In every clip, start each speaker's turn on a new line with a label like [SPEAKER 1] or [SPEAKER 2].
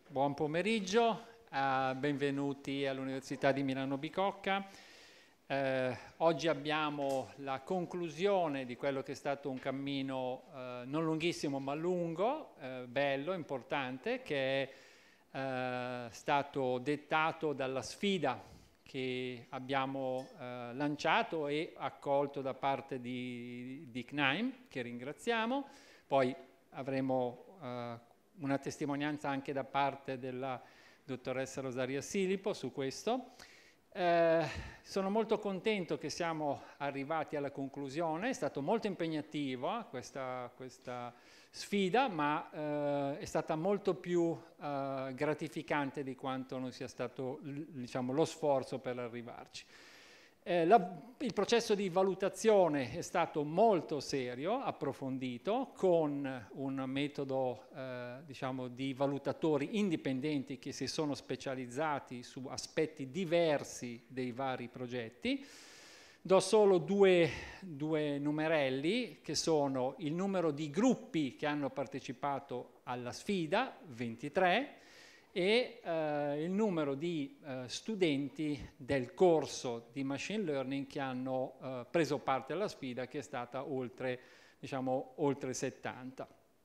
[SPEAKER 1] Buon pomeriggio, benvenuti all'Università di Milano Bicocca. Oggi abbiamo la conclusione di quello che è stato un cammino non lunghissimo ma lungo, bello, importante, che è stato dettato dalla sfida che abbiamo lanciato e accolto da parte di CNAIM, che ringraziamo. Poi avremo una testimonianza anche da parte della dottoressa Rosaria Silipo su questo. Sono molto contento che siamo arrivati alla conclusione, è stato molto impegnativo questa sfida, ma è stata molto più gratificante di quanto non sia stato, diciamo, lo sforzo per arrivarci. Il processo di valutazione è stato molto serio, approfondito, con un metodo diciamo, di valutatori indipendenti che si sono specializzati su aspetti diversi dei vari progetti. Do solo due numerelli, che sono il numero di gruppi che hanno partecipato alla sfida, 23, e il numero di studenti del corso di machine learning che hanno preso parte alla sfida, che è stata oltre 70.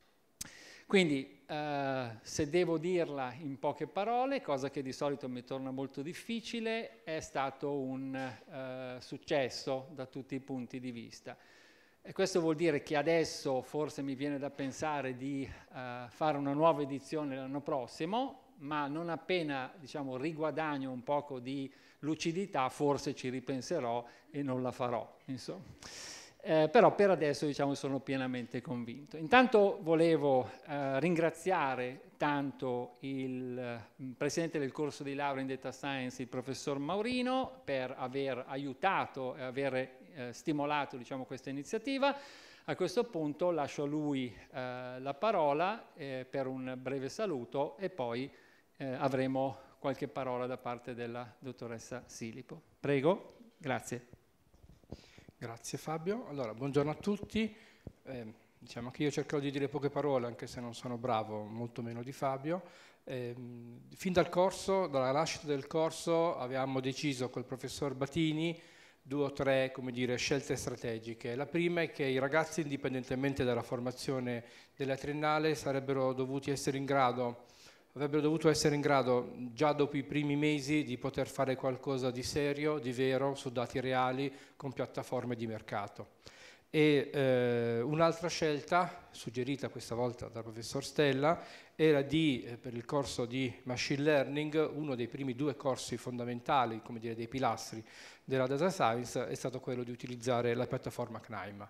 [SPEAKER 1] Quindi se devo dirla in poche parole, cosa che di solito mi torna molto difficile, è stato un successo da tutti i punti di vista. E questo vuol dire che adesso forse mi viene da pensare di fare una nuova edizione l'anno prossimo, ma non appena, diciamo, riguadagno un poco di lucidità, forse ci ripenserò e non la farò, insomma. Però per adesso, diciamo, sono pienamente convinto. Intanto volevo ringraziare tanto il presidente del corso di laurea in Data Science, il professor Maurino, per aver aiutato e aver stimolato, diciamo, questa iniziativa. A questo punto lascio a lui la parola per un breve saluto e poi avremo qualche parola da parte della dottoressa Silipo. Prego, grazie.
[SPEAKER 2] Grazie Fabio. Allora, buongiorno a tutti. Diciamo che io cercherò di dire poche parole, anche se non sono bravo, molto meno di Fabio. Fin dal corso, dalla nascita del corso, avevamo deciso col professor Batini 2 o 3, come dire, scelte strategiche. La prima è che i ragazzi, indipendentemente dalla formazione della triennale, avrebbero dovuto essere in grado già dopo i primi mesi di poter fare qualcosa di serio, di vero, su dati reali, con piattaforme di mercato. E un'altra scelta, suggerita questa volta dal professor Stella, era per il corso di Machine Learning, uno dei primi 2 corsi fondamentali, come dire, dei pilastri della Data Science, è stato quello di utilizzare la piattaforma CNAIM.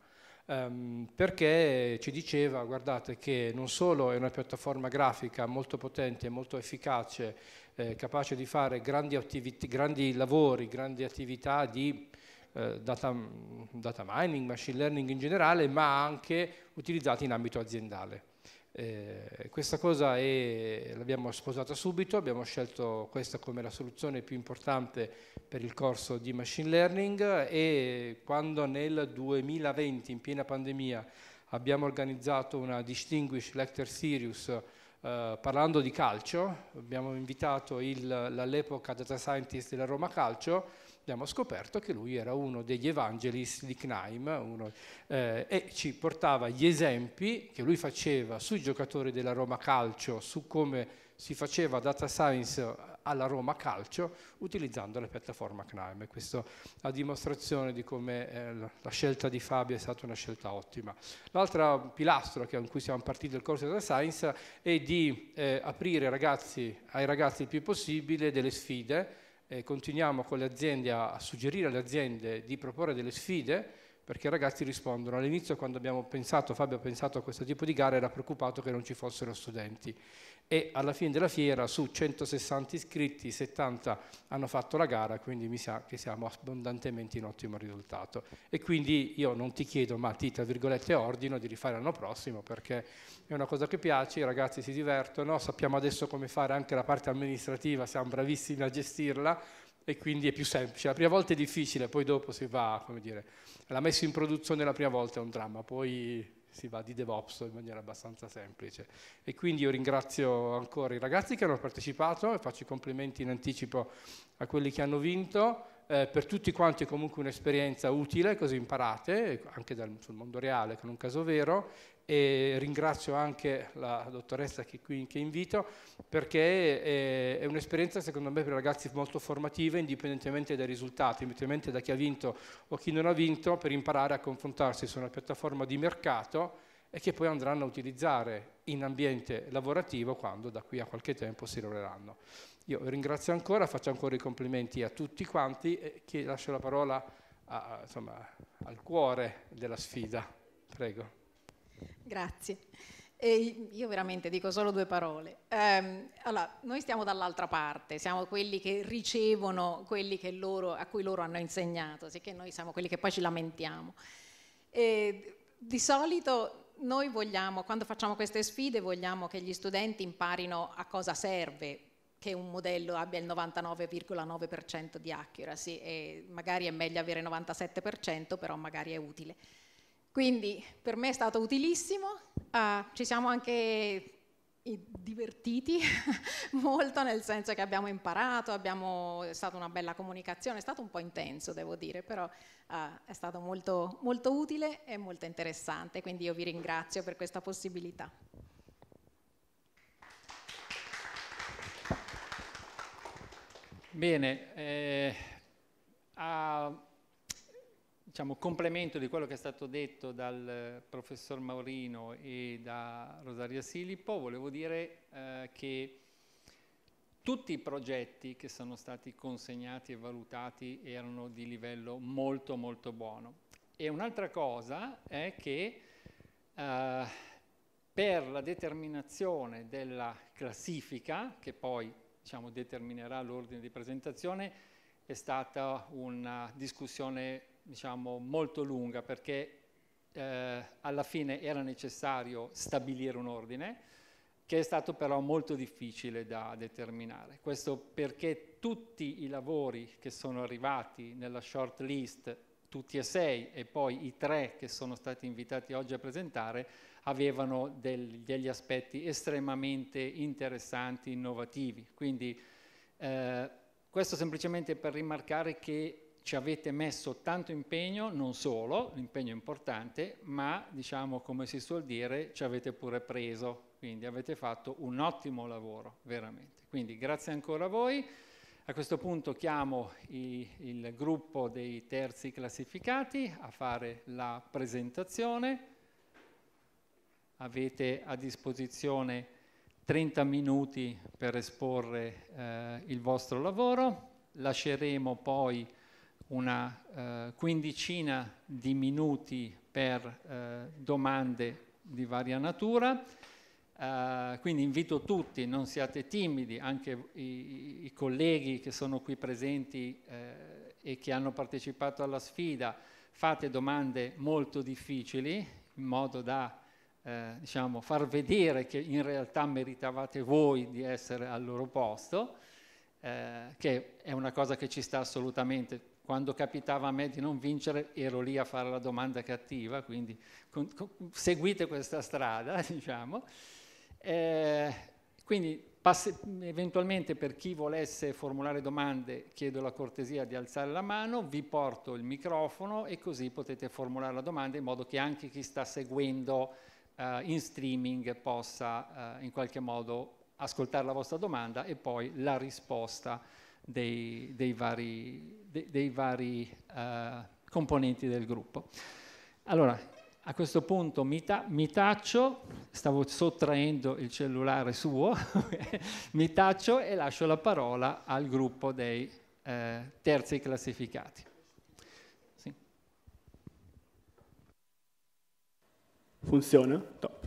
[SPEAKER 2] Perché ci diceva, guardate, che non solo è una piattaforma grafica molto potente, molto efficace, capace di fare grandi lavori, grandi attività di data mining, machine learning in generale, ma anche utilizzati in ambito aziendale. Questa cosa l'abbiamo sposata subito, abbiamo scelto questa come la soluzione più importante per il corso di machine learning, e quando nel 2020, in piena pandemia, abbiamo organizzato una Distinguished Lecture Series parlando di calcio, abbiamo invitato l'all'epoca data scientist della Roma Calcio, abbiamo scoperto che lui era uno degli evangelist di CNAIM e ci portava gli esempi che lui faceva sui giocatori della Roma Calcio, su come si faceva data science alla Roma Calcio utilizzando la piattaforma CNAIM. Questo a dimostrazione di come la scelta di Fabio è stata una scelta ottima. L'altro pilastro con cui siamo partiti dal corso di data science è di aprire ai ragazzi il più possibile delle sfide. Continuiamo con le aziende a suggerire alle aziende di proporre delle sfide, perché i ragazzi rispondono. All'inizio, quando Fabio ha pensato a questo tipo di gara, era preoccupato che non ci fossero studenti, e alla fine della fiera su 160 iscritti 70 hanno fatto la gara, quindi mi sa che siamo abbondantemente in ottimo risultato. E quindi io non ti chiedo, ma ti, tra virgolette, ordino di rifare l'anno prossimo, perché è una cosa che piace, i ragazzi si divertono, sappiamo adesso come fare anche la parte amministrativa, siamo bravissimi a gestirla, e quindi è più semplice. La prima volta è difficile, poi dopo si va, come dire, la messa in produzione la prima volta è un dramma, poi si va di DevOps in maniera abbastanza semplice. E quindi io ringrazio ancora i ragazzi che hanno partecipato e faccio i complimenti in anticipo a quelli che hanno vinto. Per tutti quanti è comunque un'esperienza utile, così imparate, anche sul mondo reale, con un caso vero, e ringrazio anche la dottoressa che invito, perché è un'esperienza secondo me per i ragazzi molto formativa, indipendentemente dai risultati, indipendentemente da chi ha vinto o chi non ha vinto, per imparare a confrontarsi su una piattaforma di mercato e che poi andranno a utilizzare in ambiente lavorativo quando da qui a qualche tempo si laureeranno. Io ringrazio ancora, faccio ancora i complimenti a tutti quanti e lascio la parola al cuore della sfida. Prego.
[SPEAKER 3] Grazie. Io veramente dico solo 2 parole. Allora, noi stiamo dall'altra parte, siamo quelli che ricevono quelli che a cui loro hanno insegnato, sicché noi siamo quelli che poi ci lamentiamo. Di solito noi vogliamo, quando facciamo queste sfide, vogliamo che gli studenti imparino a cosa serve che un modello abbia il 99,9% di accuracy, e magari è meglio avere il 97%, però magari è utile. Quindi per me è stato utilissimo, ci siamo anche divertiti molto, nel senso che abbiamo imparato, è stata una bella comunicazione, è stato un po' intenso devo dire, però è stato molto, molto utile e molto interessante, quindi io vi ringrazio per questa possibilità.
[SPEAKER 1] Bene, diciamo, complemento di quello che è stato detto dal professor Maurino e da Rosaria Silipo, volevo dire che tutti i progetti che sono stati consegnati e valutati erano di livello molto molto buono. E un'altra cosa è che per la determinazione della classifica, che poi diciamo, determinerà l'ordine di presentazione, è stata una discussione diciamo, molto lunga, perché alla fine era necessario stabilire un ordine, che è stato però molto difficile da determinare. Questo perché tutti i lavori che sono arrivati nella short list, tutti e 6, e poi i 3 che sono stati invitati oggi a presentare, avevano degli aspetti estremamente interessanti, innovativi. Quindi questo semplicemente per rimarcare che ci avete messo tanto impegno, non solo, l'impegno è importante, ma diciamo come si suol dire, ci avete pure preso, quindi avete fatto un ottimo lavoro, veramente. Quindi grazie ancora a voi. A questo punto chiamo il gruppo dei terzi classificati a fare la presentazione. Avete a disposizione 30 minuti per esporre il vostro lavoro, lasceremo poi una quindicina di minuti per domande di varia natura, quindi invito tutti, non siate timidi, anche i colleghi che sono qui presenti e che hanno partecipato alla sfida, fate domande molto difficili in modo da diciamo, far vedere che in realtà meritavate voi di essere al loro posto, che è una cosa che ci sta assolutamente. Quando capitava a me di non vincere ero lì a fare la domanda cattiva, quindi seguite questa strada, diciamo. Quindi eventualmente per chi volesse formulare domande chiedo la cortesia di alzare la mano, vi porto il microfono e così potete formulare la domanda in modo che anche chi sta seguendo in streaming possa in qualche modo ascoltare la vostra domanda e poi la risposta dei vari componenti del gruppo. Allora, a questo punto mi taccio, stavo sottraendo il cellulare suo, mi taccio e lascio la parola al gruppo dei terzi classificati. Sì.
[SPEAKER 4] Funziona? Top.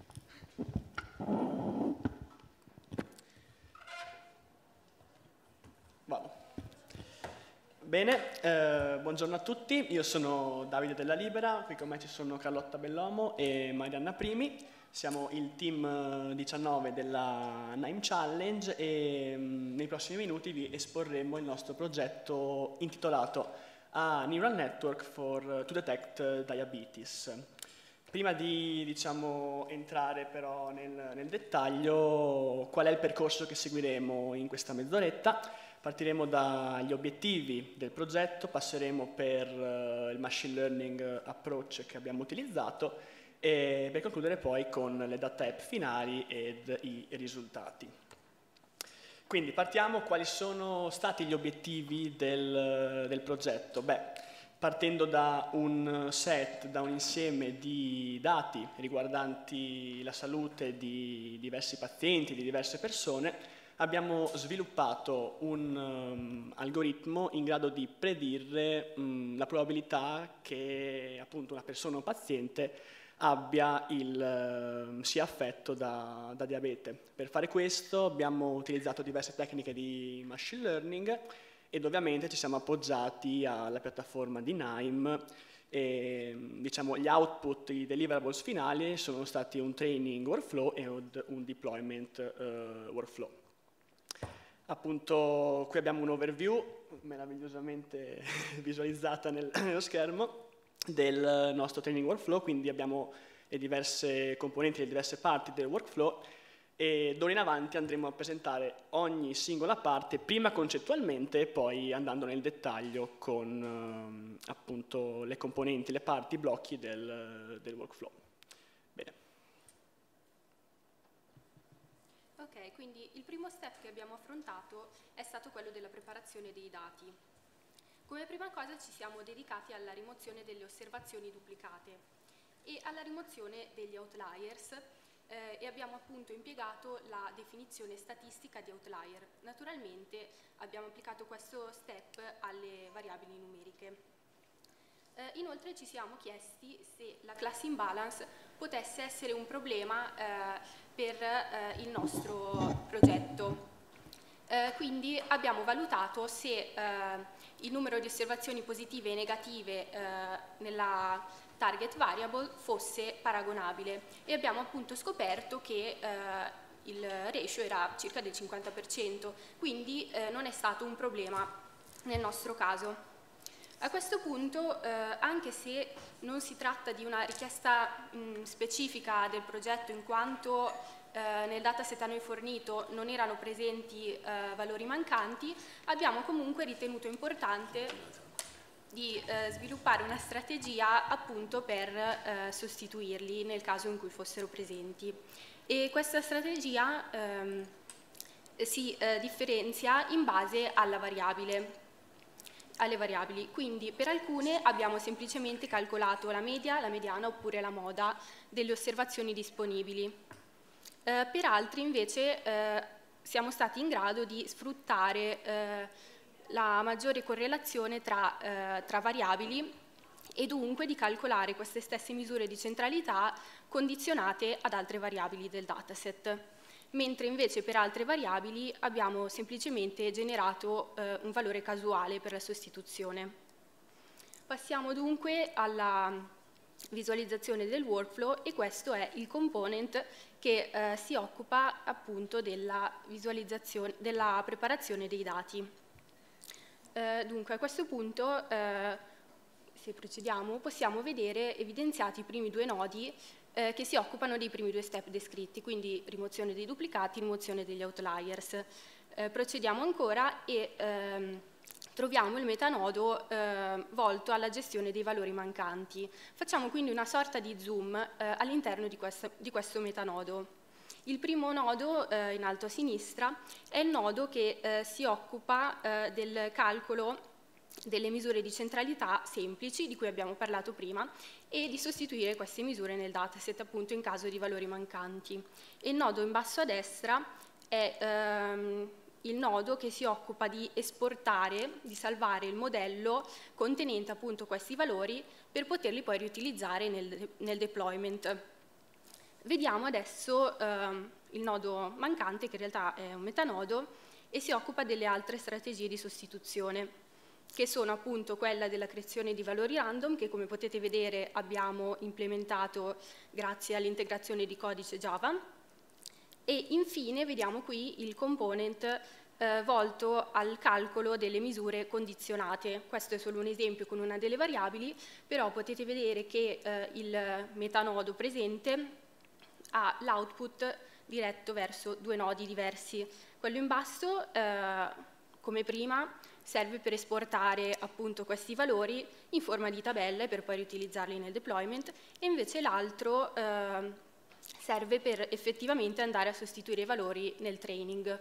[SPEAKER 4] Vado. Bene, buongiorno a tutti, io sono Davide della Libera, qui con me ci sono Carlotta Bellomo e Marianna Primi, siamo il team 19 della NIME Challenge e nei prossimi minuti vi esporremo il nostro progetto intitolato A Neural Network to Detect Diabetes. Prima di entrare però nel dettaglio, qual è il percorso che seguiremo in questa mezz'oretta? Partiremo dagli obiettivi del progetto, passeremo per il machine learning approach che abbiamo utilizzato e per concludere poi con le data app finali ed i risultati. Quindi partiamo, quali sono stati gli obiettivi del progetto? Partendo da un set, da un insieme di dati riguardanti la salute di diversi pazienti, di diverse persone, abbiamo sviluppato un algoritmo in grado di predire la probabilità che appunto una persona o paziente sia affetto da diabete. Per fare questo abbiamo utilizzato diverse tecniche di machine learning ed ovviamente ci siamo appoggiati alla piattaforma di Nime e gli output, i deliverables finali sono stati un training workflow e un deployment workflow. Appunto qui abbiamo un overview meravigliosamente visualizzata nello schermo del nostro training workflow, quindi abbiamo le diverse componenti, le diverse parti del workflow e d'ora in avanti andremo a presentare ogni singola parte, prima concettualmente e poi andando nel dettaglio con appunto le componenti, le parti, i blocchi del workflow. Bene.
[SPEAKER 5] Ok, quindi il primo step che abbiamo affrontato è stato quello della preparazione dei dati. Come prima cosa ci siamo dedicati alla rimozione delle osservazioni duplicate e alla rimozione degli outliers e abbiamo appunto impiegato la definizione statistica di outlier. Naturalmente abbiamo applicato questo step alle variabili numeriche. Inoltre ci siamo chiesti se la class imbalance potesse essere un problema per il nostro progetto. Quindi abbiamo valutato se il numero di osservazioni positive e negative nella target variable fosse paragonabile e abbiamo appunto scoperto che il ratio era circa del 50%, quindi non è stato un problema nel nostro caso. A questo punto, anche se non si tratta di una richiesta specifica del progetto in quanto nel dataset a noi fornito non erano presenti valori mancanti, abbiamo comunque ritenuto importante di sviluppare una strategia appunto per sostituirli nel caso in cui fossero presenti. E questa strategia si differenzia in base alle variabili. Quindi per alcune abbiamo semplicemente calcolato la media, la mediana oppure la moda delle osservazioni disponibili. Per altri invece siamo stati in grado di sfruttare la maggiore correlazione tra variabili e dunque di calcolare queste stesse misure di centralità condizionate ad altre variabili del dataset, mentre invece per altre variabili abbiamo semplicemente generato un valore casuale per la sostituzione. Passiamo dunque alla visualizzazione del workflow e questo è il component che si occupa appunto della visualizzazione, della preparazione dei dati. Dunque a questo punto, se procediamo, possiamo vedere evidenziati i primi due nodi che si occupano dei primi due step descritti, quindi rimozione dei duplicati, rimozione degli outliers. Procediamo ancora e troviamo il metanodo volto alla gestione dei valori mancanti. Facciamo quindi una sorta di zoom all'interno di questo metanodo. Il primo nodo in alto a sinistra è il nodo che si occupa del calcolo delle misure di centralità semplici di cui abbiamo parlato prima e di sostituire queste misure nel dataset appunto in caso di valori mancanti. E il nodo in basso a destra è il nodo che si occupa di esportare, di salvare il modello contenente appunto questi valori per poterli poi riutilizzare nel deployment. Vediamo adesso il nodo mancante, che in realtà è un metanodo, e si occupa delle altre strategie di sostituzione, che sono appunto quella della creazione di valori random, che come potete vedere abbiamo implementato grazie all'integrazione di codice Java, e infine vediamo qui il component volto al calcolo delle misure condizionate. Questo è solo un esempio con una delle variabili, però potete vedere che il metanodo presente ha l'output diretto verso due nodi diversi. Quello in basso, come prima, serve per esportare appunto questi valori in forma di tabelle per poi riutilizzarli nel deployment, e invece l'altro serve per effettivamente andare a sostituire i valori nel training.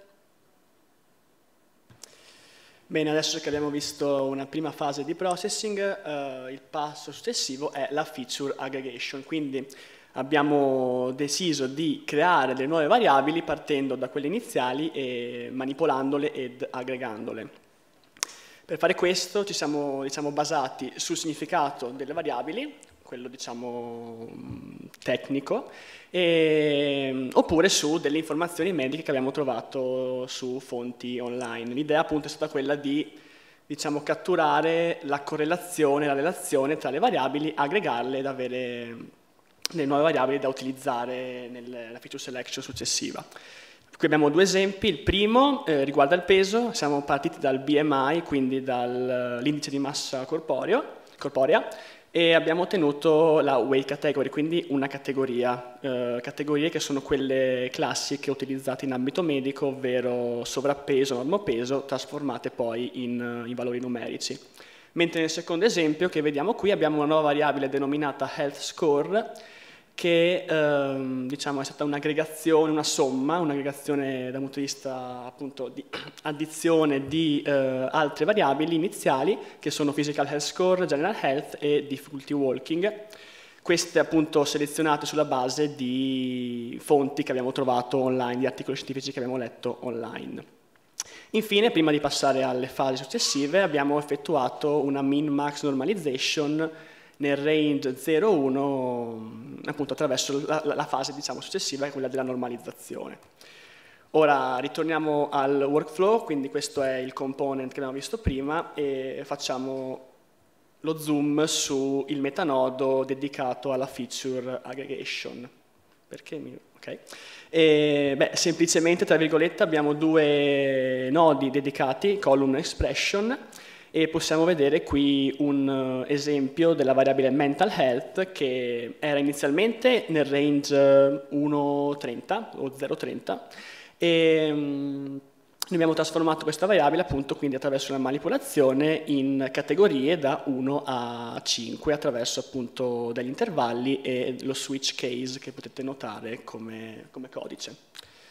[SPEAKER 4] Bene, adesso che abbiamo visto una prima fase di processing, il passo successivo è la feature aggregation. Quindi abbiamo deciso di creare delle nuove variabili partendo da quelle iniziali e manipolandole ed aggregandole. Per fare questo ci siamo basati sul significato delle variabili, quello tecnico, oppure su delle informazioni mediche che abbiamo trovato su fonti online. L'idea appunto è stata quella di catturare la correlazione, la relazione tra le variabili, aggregarle ed avere le nuove variabili da utilizzare nella feature selection successiva. Qui abbiamo due esempi. Il primo riguarda il peso. Siamo partiti dal BMI, quindi dall'indice di massa corporea, e abbiamo ottenuto la weight category, quindi una categoria. Categorie che sono quelle classiche utilizzate in ambito medico, ovvero sovrappeso, normopeso, trasformate poi in valori numerici. Mentre nel secondo esempio che vediamo qui abbiamo una nuova variabile denominata health score, che è stata un'aggregazione, un'aggregazione dal punto di vista appunto di addizione di altre variabili iniziali, che sono physical health score, general health e difficulty walking. Queste appunto selezionate sulla base di fonti che abbiamo trovato online, di articoli scientifici che abbiamo letto online. Infine, prima di passare alle fasi successive, abbiamo effettuato una min-max normalization nel range 0-1, appunto attraverso la fase successiva, che è quella della normalizzazione. Ora ritorniamo al workflow, quindi questo è il component che abbiamo visto prima, e facciamo lo zoom sul metanodo dedicato alla feature aggregation. Semplicemente, tra virgolette, abbiamo due nodi dedicati, column expression, e possiamo vedere qui un esempio della variabile mental health, che era inizialmente nel range 1,30 o 0,30, e noi abbiamo trasformato questa variabile appunto quindi attraverso una manipolazione in categorie da 1 a 5 attraverso appunto degli intervalli e lo switch case che potete notare come codice.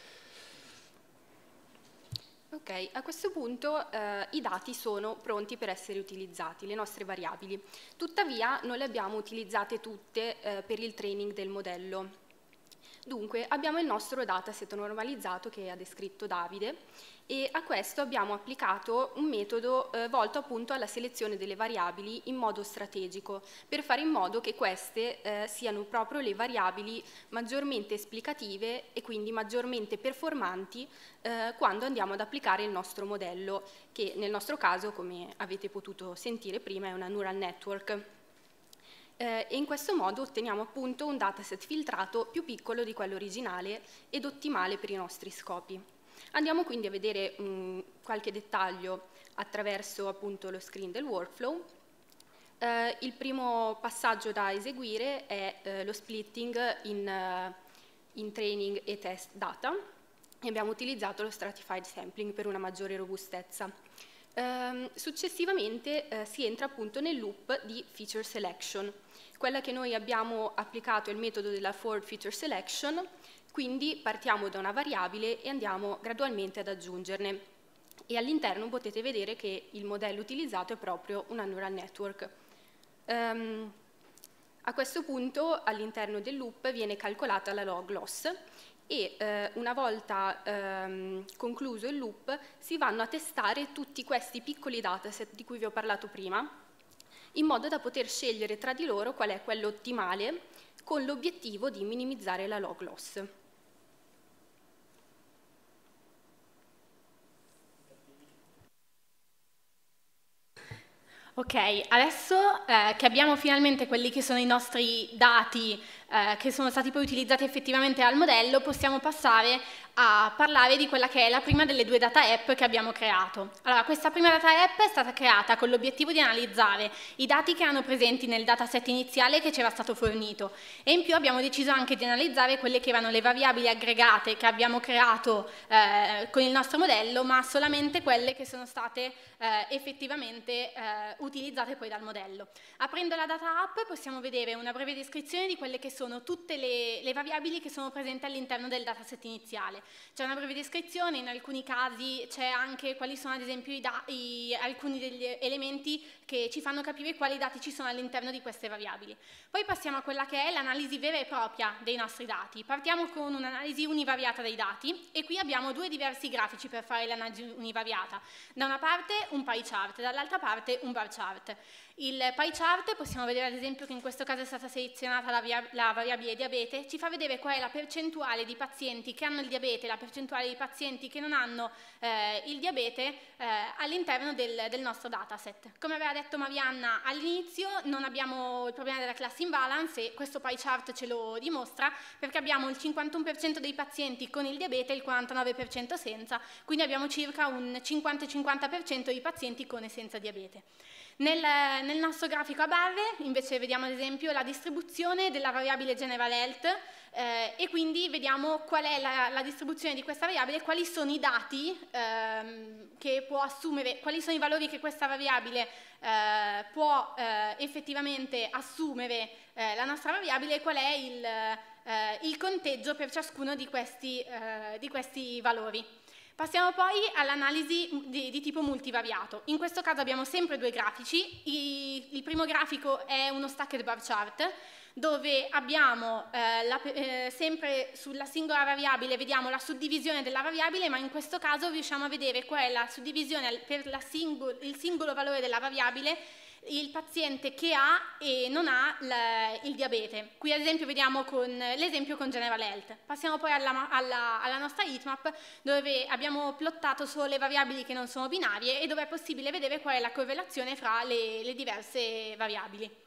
[SPEAKER 5] Ok, a questo punto i dati sono pronti per essere utilizzati, le nostre variabili. Tuttavia non le abbiamo utilizzate tutte per il training del modello. Dunque abbiamo il nostro dataset normalizzato che ha descritto Davide, e a questo abbiamo applicato un metodo volto appunto alla selezione delle variabili in modo strategico, per fare in modo che queste siano proprio le variabili maggiormente esplicative e quindi maggiormente performanti quando andiamo ad applicare il nostro modello, che nel nostro caso, come avete potuto sentire prima, è una neural network. E in questo modo otteniamo appunto un dataset filtrato più piccolo di quello originale ed ottimale per i nostri scopi. Andiamo quindi a vedere qualche dettaglio attraverso appunto lo screen del workflow. Il primo passaggio da eseguire è lo splitting in training e test data, e abbiamo utilizzato lo stratified sampling per una maggiore robustezza. Successivamente si entra appunto nel loop di feature selection. Quella che noi abbiamo applicato è il metodo della forward feature selection, quindi partiamo da una variabile e andiamo gradualmente ad aggiungerne, e all'interno potete vedere che il modello utilizzato è proprio una neural network. A questo punto all'interno del loop viene calcolata la log loss, e una volta concluso il loop si vanno a testare tutti questi piccoli dataset di cui vi ho parlato prima, in modo da poter scegliere tra di loro qual è quello ottimale, con l'obiettivo di minimizzare la log loss.
[SPEAKER 6] Ok, adesso che abbiamo finalmente quelli che sono i nostri dati
[SPEAKER 5] che sono stati poi utilizzati effettivamente al modello, possiamo passare a parlare di quella che è la prima delle 2 data app che abbiamo creato. Allora, questa prima data app è stata creata con l'obiettivo di analizzare i dati che erano presenti nel dataset iniziale che ci era stato fornito, e in più abbiamo deciso anche di analizzare quelle che erano le variabili aggregate che abbiamo creato con il nostro modello, ma solamente quelle che sono state effettivamente utilizzate poi dal modello. Aprendo la data app possiamo vedere una breve descrizione di quelle che sono tutte le variabili che sono presenti all'interno del dataset iniziale. C'è una breve descrizione, in alcuni casi c'è anche quali sono ad esempio alcuni degli elementi che ci fanno capire quali dati ci sono all'interno di queste variabili. Poi passiamo a quella che è l'analisi vera e propria dei nostri dati. Partiamo con un'analisi univariata dei dati, e qui abbiamo 2 diversi grafici per fare l'analisi univariata. Da una parte un pie chart, dall'altra parte un bar chart. Il pie chart possiamo vedere ad esempio che in questo caso è stata selezionata la variabile diabete, ci fa vedere qual è la percentuale di pazienti che hanno il diabete, la percentuale di pazienti che non hanno il diabete all'interno del nostro dataset. Come aveva detto Marianna all'inizio, non abbiamo il problema della class imbalance, e questo pie chart ce lo dimostra, perché abbiamo il 51% dei pazienti con il diabete e il 49% senza, quindi abbiamo circa un 50-50% di pazienti con e senza diabete. Nel nostro grafico a barre invece vediamo ad esempio la distribuzione della variabile General Health, e quindi vediamo qual è la distribuzione di questa variabile, quali sono i dati che può assumere, quali sono i valori che questa variabile può effettivamente assumere la nostra variabile, e qual è il conteggio per ciascuno di questi valori. Passiamo poi all'analisi di tipo multivariato. In questo caso abbiamo sempre 2 grafici. Il primo grafico è uno stacked bar chart, dove abbiamo sempre sulla singola variabile vediamo la suddivisione della variabile, ma in questo caso riusciamo a vedere qual è la suddivisione per il singolo valore della variabile, il paziente che ha e non ha il diabete. Qui ad esempio vediamo l'esempio con General Health. Passiamo poi alla nostra heatmap, dove abbiamo plottato solo le variabili che non sono binarie e dove è possibile vedere qual è la correlazione fra le diverse variabili.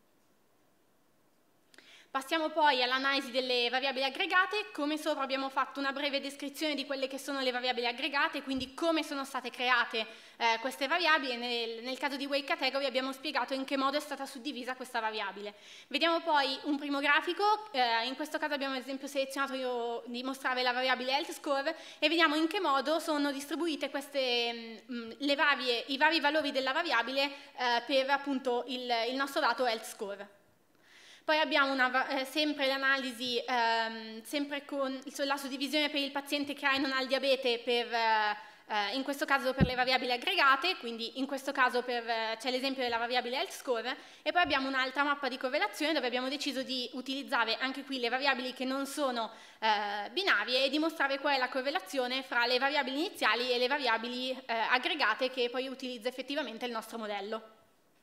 [SPEAKER 5] Passiamo poi all'analisi delle variabili aggregate. Come sopra abbiamo fatto una breve descrizione di quelle che sono le variabili aggregate, quindi come sono state create queste variabili. Nel caso di Weight Category abbiamo spiegato in che modo è stata suddivisa questa variabile. Vediamo poi un primo grafico, in questo caso abbiamo ad esempio selezionato di mostrare la variabile Health Score, e vediamo in che modo sono distribuite i vari valori della variabile per appunto il nostro dato Health Score. Poi abbiamo sempre l'analisi, sempre con la suddivisione per il paziente che ha e non ha il diabete, in questo caso per le variabili aggregate, quindi in questo caso c'è l'esempio della variabile Health Score, e poi abbiamo un'altra mappa di correlazione dove abbiamo deciso di utilizzare anche qui le variabili che non sono binarie e dimostrare qual è la correlazione fra le variabili iniziali e le variabili aggregate che poi utilizza effettivamente il nostro modello.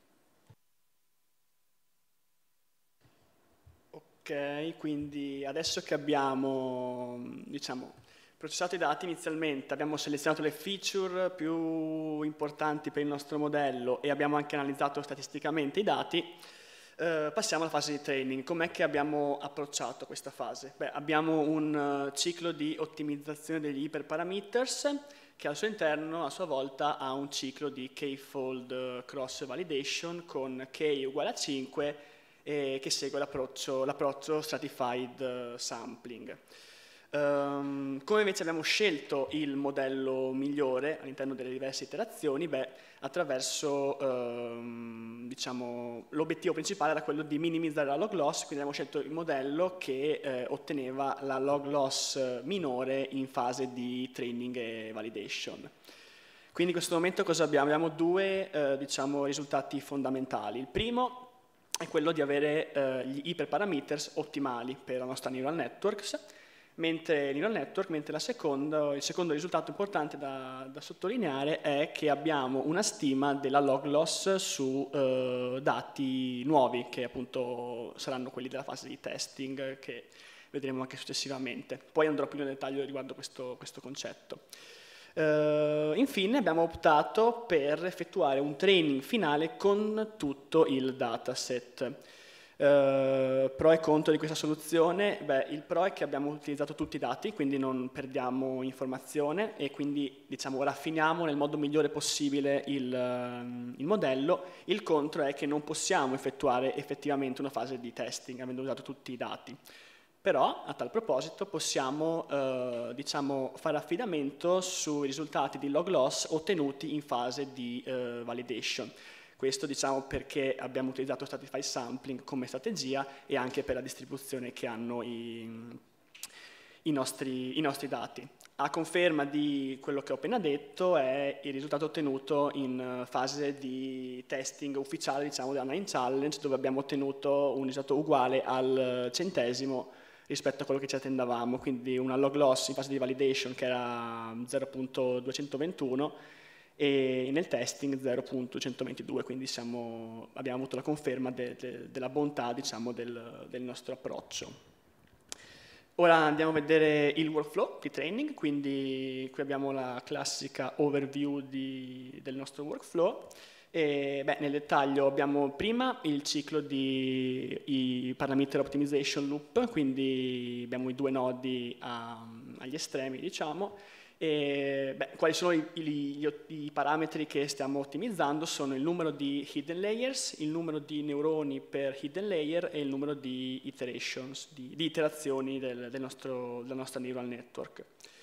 [SPEAKER 4] Ok, quindi adesso che abbiamo, processato i dati inizialmente, abbiamo selezionato le feature più importanti per il nostro modello e abbiamo anche analizzato statisticamente i dati, passiamo alla fase di training. Com'è che abbiamo approcciato questa fase? Beh, abbiamo un ciclo di ottimizzazione degli hyperparameters che al suo interno, a sua volta, ha un ciclo di k-fold cross validation con k uguale a 5 che segue l'approccio stratified sampling. Come invece abbiamo scelto il modello migliore all'interno delle diverse iterazioni? Beh, attraverso l'obiettivo principale era quello di minimizzare la log loss, quindi abbiamo scelto il modello che otteneva la log loss minore in fase di training e validation. Quindi in questo momento cosa abbiamo? Abbiamo 2 risultati fondamentali. Il primo è quello di avere gli hyperparameters ottimali per la nostra neural network, mentre il secondo risultato importante da sottolineare è che abbiamo una stima della log loss su dati nuovi, che appunto saranno quelli della fase di testing, che vedremo anche successivamente. Poi andrò più nel dettaglio riguardo questo concetto. Infine abbiamo optato per effettuare un training finale con tutto il dataset. Pro e contro di questa soluzione, il pro è che abbiamo utilizzato tutti i dati, quindi non perdiamo informazione e quindi diciamo, raffiniamo nel modo migliore possibile il modello. Il contro è che non possiamo effettuare effettivamente una fase di testing avendo usato tutti i dati. Però a tal proposito possiamo diciamo, fare affidamento sui risultati di log loss ottenuti in fase di validation. Questo diciamo perché abbiamo utilizzato stratified sampling come strategia e anche per la distribuzione che hanno i nostri dati. A conferma di quello che ho appena detto è il risultato ottenuto in fase di testing ufficiale diciamo, della Nine Challenge, dove abbiamo ottenuto un risultato uguale al centesimo rispetto a quello che ci attendavamo, quindi una log loss in fase di validation che era 0.221 e nel testing 0.122, quindi abbiamo avuto la conferma della bontà diciamo, del nostro approccio. Ora andiamo a vedere il workflow di training, quindi qui abbiamo la classica overview del nostro workflow. E, nel dettaglio abbiamo prima il ciclo di parameter optimization loop, quindi abbiamo i due nodi agli estremi, diciamo. E, quali sono i parametri che stiamo ottimizzando? Sono il numero di hidden layers, il numero di neuroni per hidden layer e il numero di iterations, di iterazioni della nostra neural network.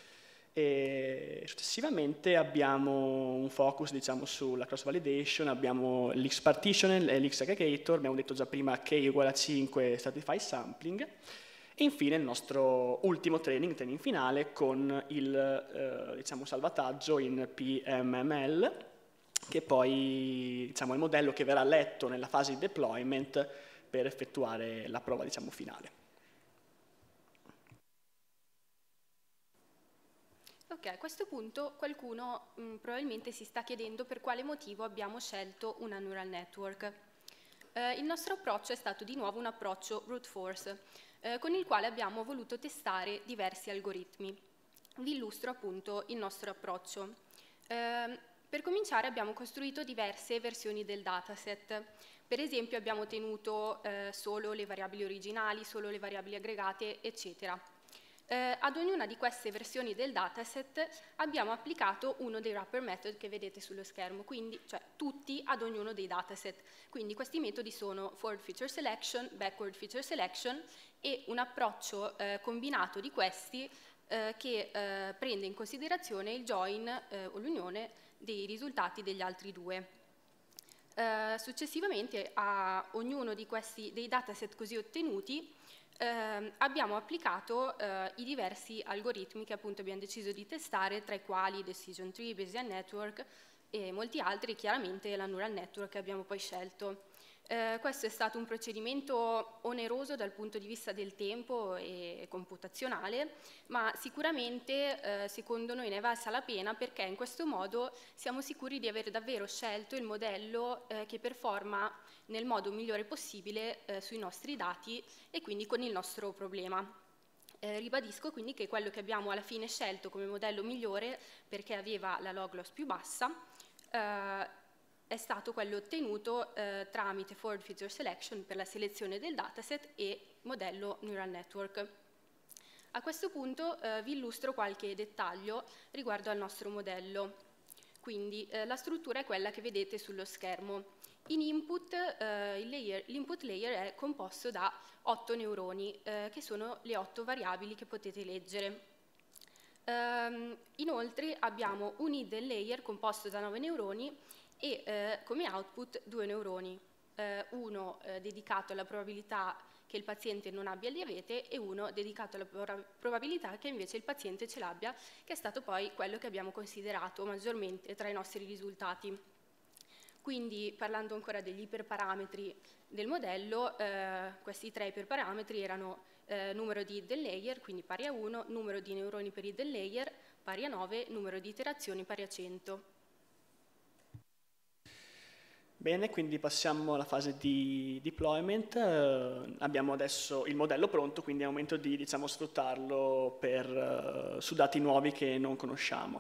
[SPEAKER 4] E successivamente abbiamo un focus diciamo, sulla cross validation, abbiamo l'X-partition e l'X-aggregator, abbiamo detto già prima K uguale a 5 stratified sampling. E infine il nostro ultimo training finale con il diciamo, salvataggio in PMML, che poi diciamo, è il modello che verrà letto nella fase di deployment per effettuare la prova diciamo, finale.
[SPEAKER 5] Ok, a questo punto qualcuno probabilmente si sta chiedendo per quale motivo abbiamo scelto una neural network. Il nostro approccio è stato di nuovo un approccio brute force, con il quale abbiamo voluto testare diversi algoritmi. Vi illustro appunto il nostro approccio. Per cominciare abbiamo costruito diverse versioni del dataset. Per esempio abbiamo tenuto solo le variabili originali, solo le variabili aggregate, eccetera. Ad ognuna di queste versioni del dataset abbiamo applicato uno dei wrapper method che vedete sullo schermo, quindi, cioè tutti ad ognuno dei dataset. Quindi questi metodi sono forward feature selection, backward feature selection e un approccio combinato di questi che prende in considerazione il join o l'unione dei risultati degli altri due. Successivamente a ognuno dei dataset così ottenuti abbiamo applicato i diversi algoritmi che appunto abbiamo deciso di testare, tra i quali Decision Tree, Bayesian Network e molti altri, chiaramente la Neural Network che abbiamo poi scelto. Questo è stato un procedimento oneroso dal punto di vista del tempo e computazionale, ma sicuramente secondo noi ne è valsa la pena perché in questo modo siamo sicuri di aver davvero scelto il modello che performa nel modo migliore possibile sui nostri dati e quindi con il nostro problema. Ribadisco quindi che quello che abbiamo alla fine scelto come modello migliore perché aveva la log loss più bassa è stato quello ottenuto tramite forward feature selection per la selezione del dataset e modello neural network. A questo punto vi illustro qualche dettaglio riguardo al nostro modello. Quindi la struttura è quella che vedete sullo schermo. In input l'input layer è composto da 8 neuroni, che sono le 8 variabili che potete leggere. Inoltre abbiamo un hidden layer composto da 9 neuroni e come output 2 neuroni, uno dedicato alla probabilità che il paziente non abbia il diabete e uno dedicato alla probabilità che invece il paziente ce l'abbia, che è stato poi quello che abbiamo considerato maggiormente tra i nostri risultati. Quindi, parlando ancora degli iperparametri del modello, questi 3 iperparametri erano numero di hidden layer, quindi pari a 1, numero di neuroni per hidden layer, pari a 9, numero di iterazioni pari a 100.
[SPEAKER 4] Bene, quindi passiamo alla fase di deployment. Abbiamo adesso il modello pronto, quindi è il momento di sfruttarlo su dati nuovi che non conosciamo.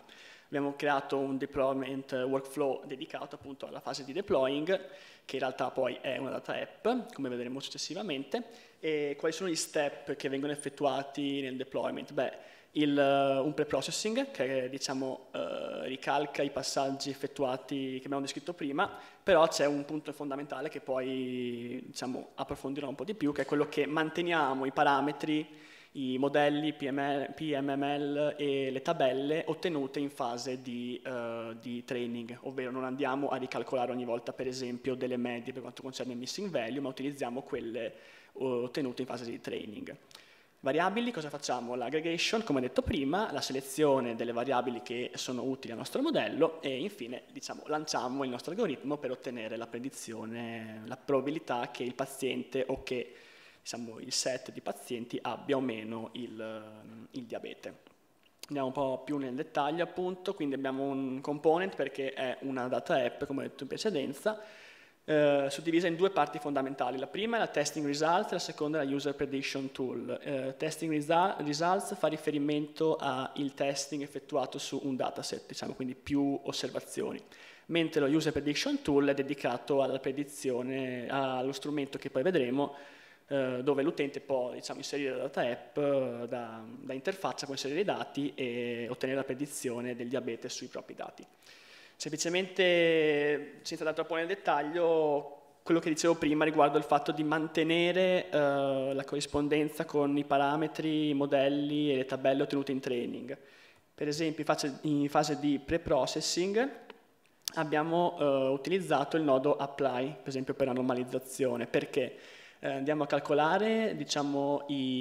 [SPEAKER 4] Abbiamo creato un deployment workflow dedicato appunto alla fase di deploying, che in realtà poi è una data app, come vedremo successivamente. E quali sono gli step che vengono effettuati nel deployment? Beh, un pre-processing che diciamo ricalca i passaggi effettuati che abbiamo descritto prima, però c'è un punto fondamentale che poi diciamo approfondirò un po' di più, che è quello che manteniamo i parametri, i modelli PMML e le tabelle ottenute in fase di training, ovvero non andiamo a ricalcolare ogni volta per esempio delle medie per quanto concerne il missing value, ma utilizziamo quelle ottenute in fase di training. Variabili, cosa facciamo? L'aggregation, come detto prima, la selezione delle variabili che sono utili al nostro modello e infine diciamo, lanciamo il nostro algoritmo per ottenere la predizione, la probabilità che il paziente o che diciamo, il set di pazienti abbia o meno il diabete. Andiamo un po' più nel dettaglio appunto, quindi abbiamo un component perché è una data app, come ho detto in precedenza, suddivisa in due parti fondamentali. La prima è la testing results, la seconda è la user prediction tool. Testing results fa riferimento al testing effettuato su un dataset, diciamo, quindi più osservazioni, mentre lo user prediction tool è dedicato alla predizione, allo strumento che poi vedremo, dove l'utente può diciamo, inserire la data app da interfaccia, può inserire i dati e ottenere la predizione del diabete sui propri dati. Semplicemente, senza andare troppo nel dettaglio, quello che dicevo prima riguardo il fatto di mantenere la corrispondenza con i parametri, i modelli e le tabelle ottenute in training. Per esempio, in fase di pre-processing abbiamo utilizzato il nodo apply, per esempio per la normalizzazione. Perché? Andiamo a calcolare diciamo,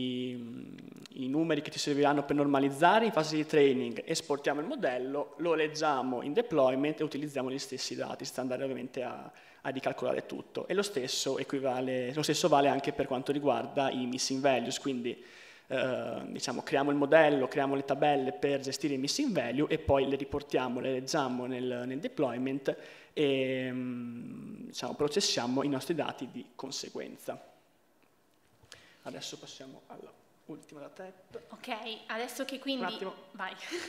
[SPEAKER 4] i numeri che ci serviranno per normalizzare in fase di training, esportiamo il modello, lo leggiamo in deployment e utilizziamo gli stessi dati, senza andare ovviamente a ricalcolare tutto. E lo stesso vale anche per quanto riguarda i missing values, quindi diciamo, creiamo il modello, creiamo le tabelle per gestire i missing value e poi le riportiamo, le leggiamo nel deployment e diciamo, processiamo i nostri dati di conseguenza. Adesso passiamo all'ultima data app.
[SPEAKER 6] Ok, adesso che quindi...
[SPEAKER 4] Un attimo.
[SPEAKER 6] Vai.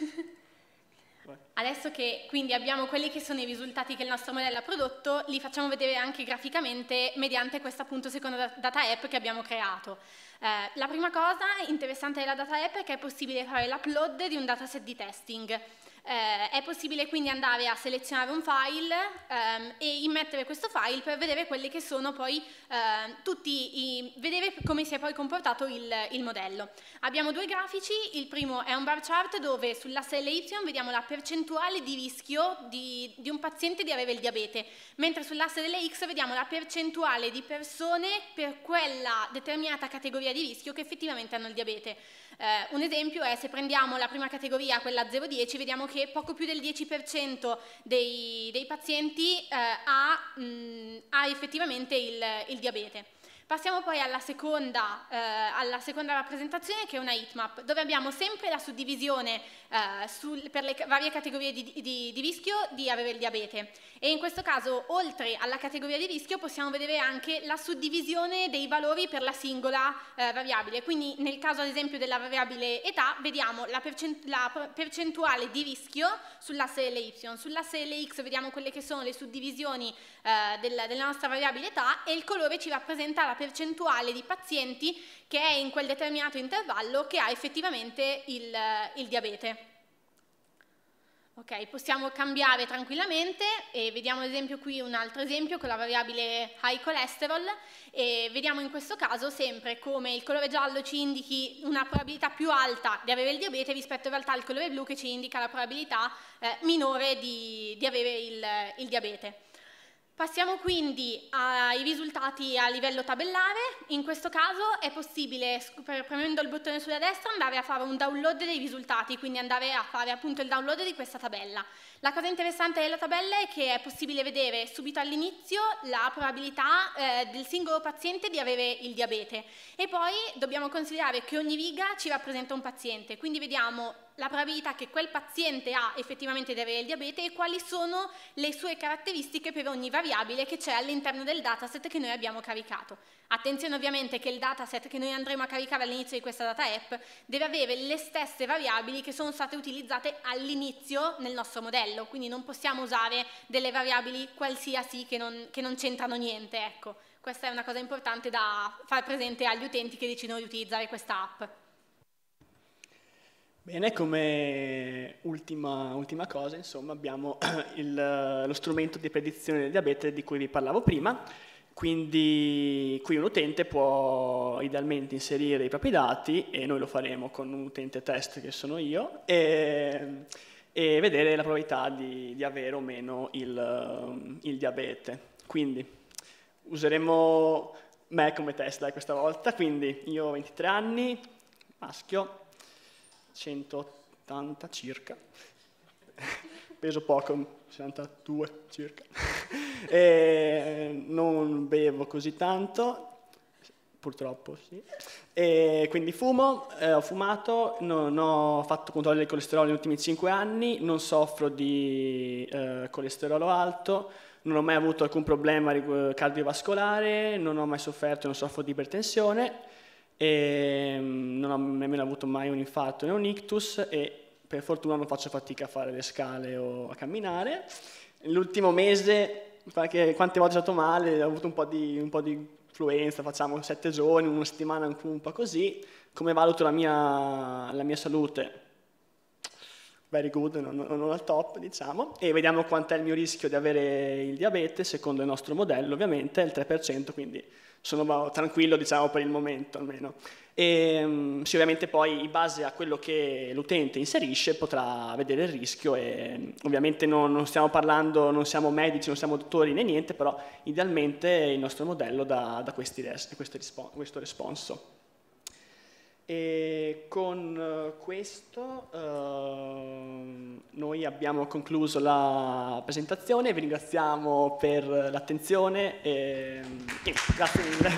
[SPEAKER 6] Adesso che quindi abbiamo quelli che sono i risultati che il nostro modello ha prodotto, li facciamo vedere anche graficamente mediante questa appunto seconda data app che abbiamo creato. La prima cosa interessante della data app è che è possibile fare l'upload di un dataset di testing. È possibile quindi andare a selezionare un file e immettere questo file per vedere quelli che sono poi vedere come si è poi comportato il modello. Abbiamo due grafici, il primo è un bar chart dove sull'asse LY vediamo la percentuale di rischio di un paziente di avere il diabete, mentre sull'asse delle X vediamo la percentuale di persone per quella determinata categoria di rischio che effettivamente hanno il diabete. Un esempio è se prendiamo la prima categoria, quella 0-10, vediamo che poco più del 10% dei pazienti ha effettivamente il diabete. Passiamo poi alla seconda rappresentazione, che è una heatmap, dove abbiamo sempre la suddivisione per le varie categorie di rischio di avere il diabete. E in questo caso, oltre alla categoria di rischio, possiamo vedere anche la suddivisione dei valori per la singola variabile. Quindi nel caso ad esempio della variabile età, vediamo la percentuale di rischio sull'asse LY. Sull'asse LX vediamo quelle che sono le suddivisioni della nostra variabile età e il colore ci rappresenta la percentuale di pazienti che è in quel determinato intervallo che ha effettivamente il diabete. Ok, possiamo cambiare tranquillamente e vediamo ad esempio qui un altro esempio con la variabile high cholesterol e vediamo in questo caso sempre come il colore giallo ci indichi una probabilità più alta di avere il diabete rispetto in realtà al colore blu che ci indica la probabilità minore di avere il diabete. Passiamo quindi ai risultati a livello tabellare. In questo caso è possibile, premendo il bottone sulla destra, andare a fare un download dei risultati, quindi andare a fare appunto il download di questa tabella. La cosa interessante della tabella è che è possibile vedere subito all'inizio la probabilità del singolo paziente di avere il diabete e poi dobbiamo considerare che ogni riga ci rappresenta un paziente, quindi vediamo la probabilità che quel paziente ha effettivamente di avere il diabete e quali sono le sue caratteristiche per ogni variabile che c'è all'interno del dataset che noi abbiamo caricato. Attenzione ovviamente che il dataset che noi andremo a caricare all'inizio di questa data app deve avere le stesse variabili che sono state utilizzate all'inizio nel nostro modello, quindi non possiamo usare delle variabili qualsiasi che non c'entrano niente, ecco. Questa è una cosa importante da far presente agli utenti che decidono di utilizzare questa app.
[SPEAKER 4] Bene, come ultima cosa, insomma, abbiamo lo strumento di predizione del diabete di cui vi parlavo prima. Quindi qui un utente può idealmente inserire i propri dati, e noi lo faremo con un utente test che sono io, e vedere la probabilità di avere o meno il diabete. Quindi useremo me come test questa volta, quindi io ho 23 anni, maschio, 180 circa, peso poco, 62 circa, e non bevo così tanto, purtroppo sì, e quindi fumo, ho fumato, non ho fatto controlli del colesterolo negli ultimi 5 anni, non soffro di colesterolo alto, non ho mai avuto alcun problema cardiovascolare, non ho mai sofferto e non soffro di ipertensione, e non ho nemmeno avuto mai un infarto né un ictus, e per fortuna non faccio fatica a fare le scale o a camminare. L'ultimo mese, quante volte sono stato male, ho avuto un po' di influenza, facciamo 7 giorni, una settimana un po' così. Come valuto la mia salute? Very good, non al top, diciamo, e vediamo quant'è il mio rischio di avere il diabete. Secondo il nostro modello ovviamente è il 3%, quindi sono tranquillo, diciamo, per il momento almeno. E sì, ovviamente poi in base a quello che l'utente inserisce potrà vedere il rischio, e ovviamente non stiamo parlando, non siamo medici, non siamo dottori né niente, però idealmente il nostro modello dà questo responso. E con questo noi abbiamo concluso la presentazione, vi ringraziamo per l'attenzione e grazie mille.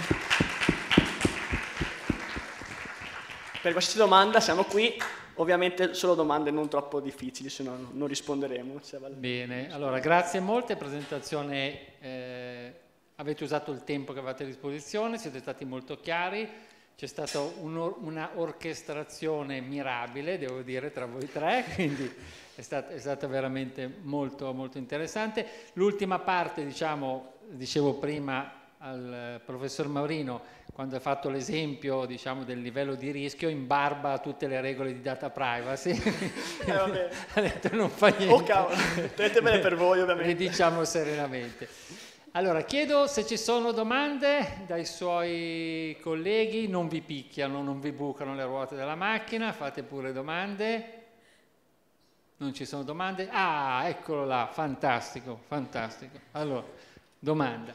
[SPEAKER 4] Per qualsiasi domanda siamo qui, ovviamente solo domande non troppo difficili, se no non risponderemo.
[SPEAKER 1] Bene, allora grazie molte, presentazione, avete usato il tempo che avete a disposizione, siete stati molto chiari. C'è stata una orchestrazione mirabile, devo dire, tra voi tre, quindi è stata veramente molto, molto interessante. L'ultima parte, diciamo, dicevo prima al professor Maurino, quando ha fatto l'esempio, diciamo, del livello di rischio, in barba a tutte le regole di data privacy,
[SPEAKER 4] vabbè.
[SPEAKER 1] ha detto non fa niente.
[SPEAKER 4] Oh cavolo, tenetemele per voi ovviamente.
[SPEAKER 1] E diciamo serenamente. Allora, chiedo se ci sono domande dai suoi colleghi, non vi picchiano, non vi bucano le ruote della macchina, fate pure domande. Non ci sono domande? Ah, eccolo là, fantastico, fantastico. Allora, domanda.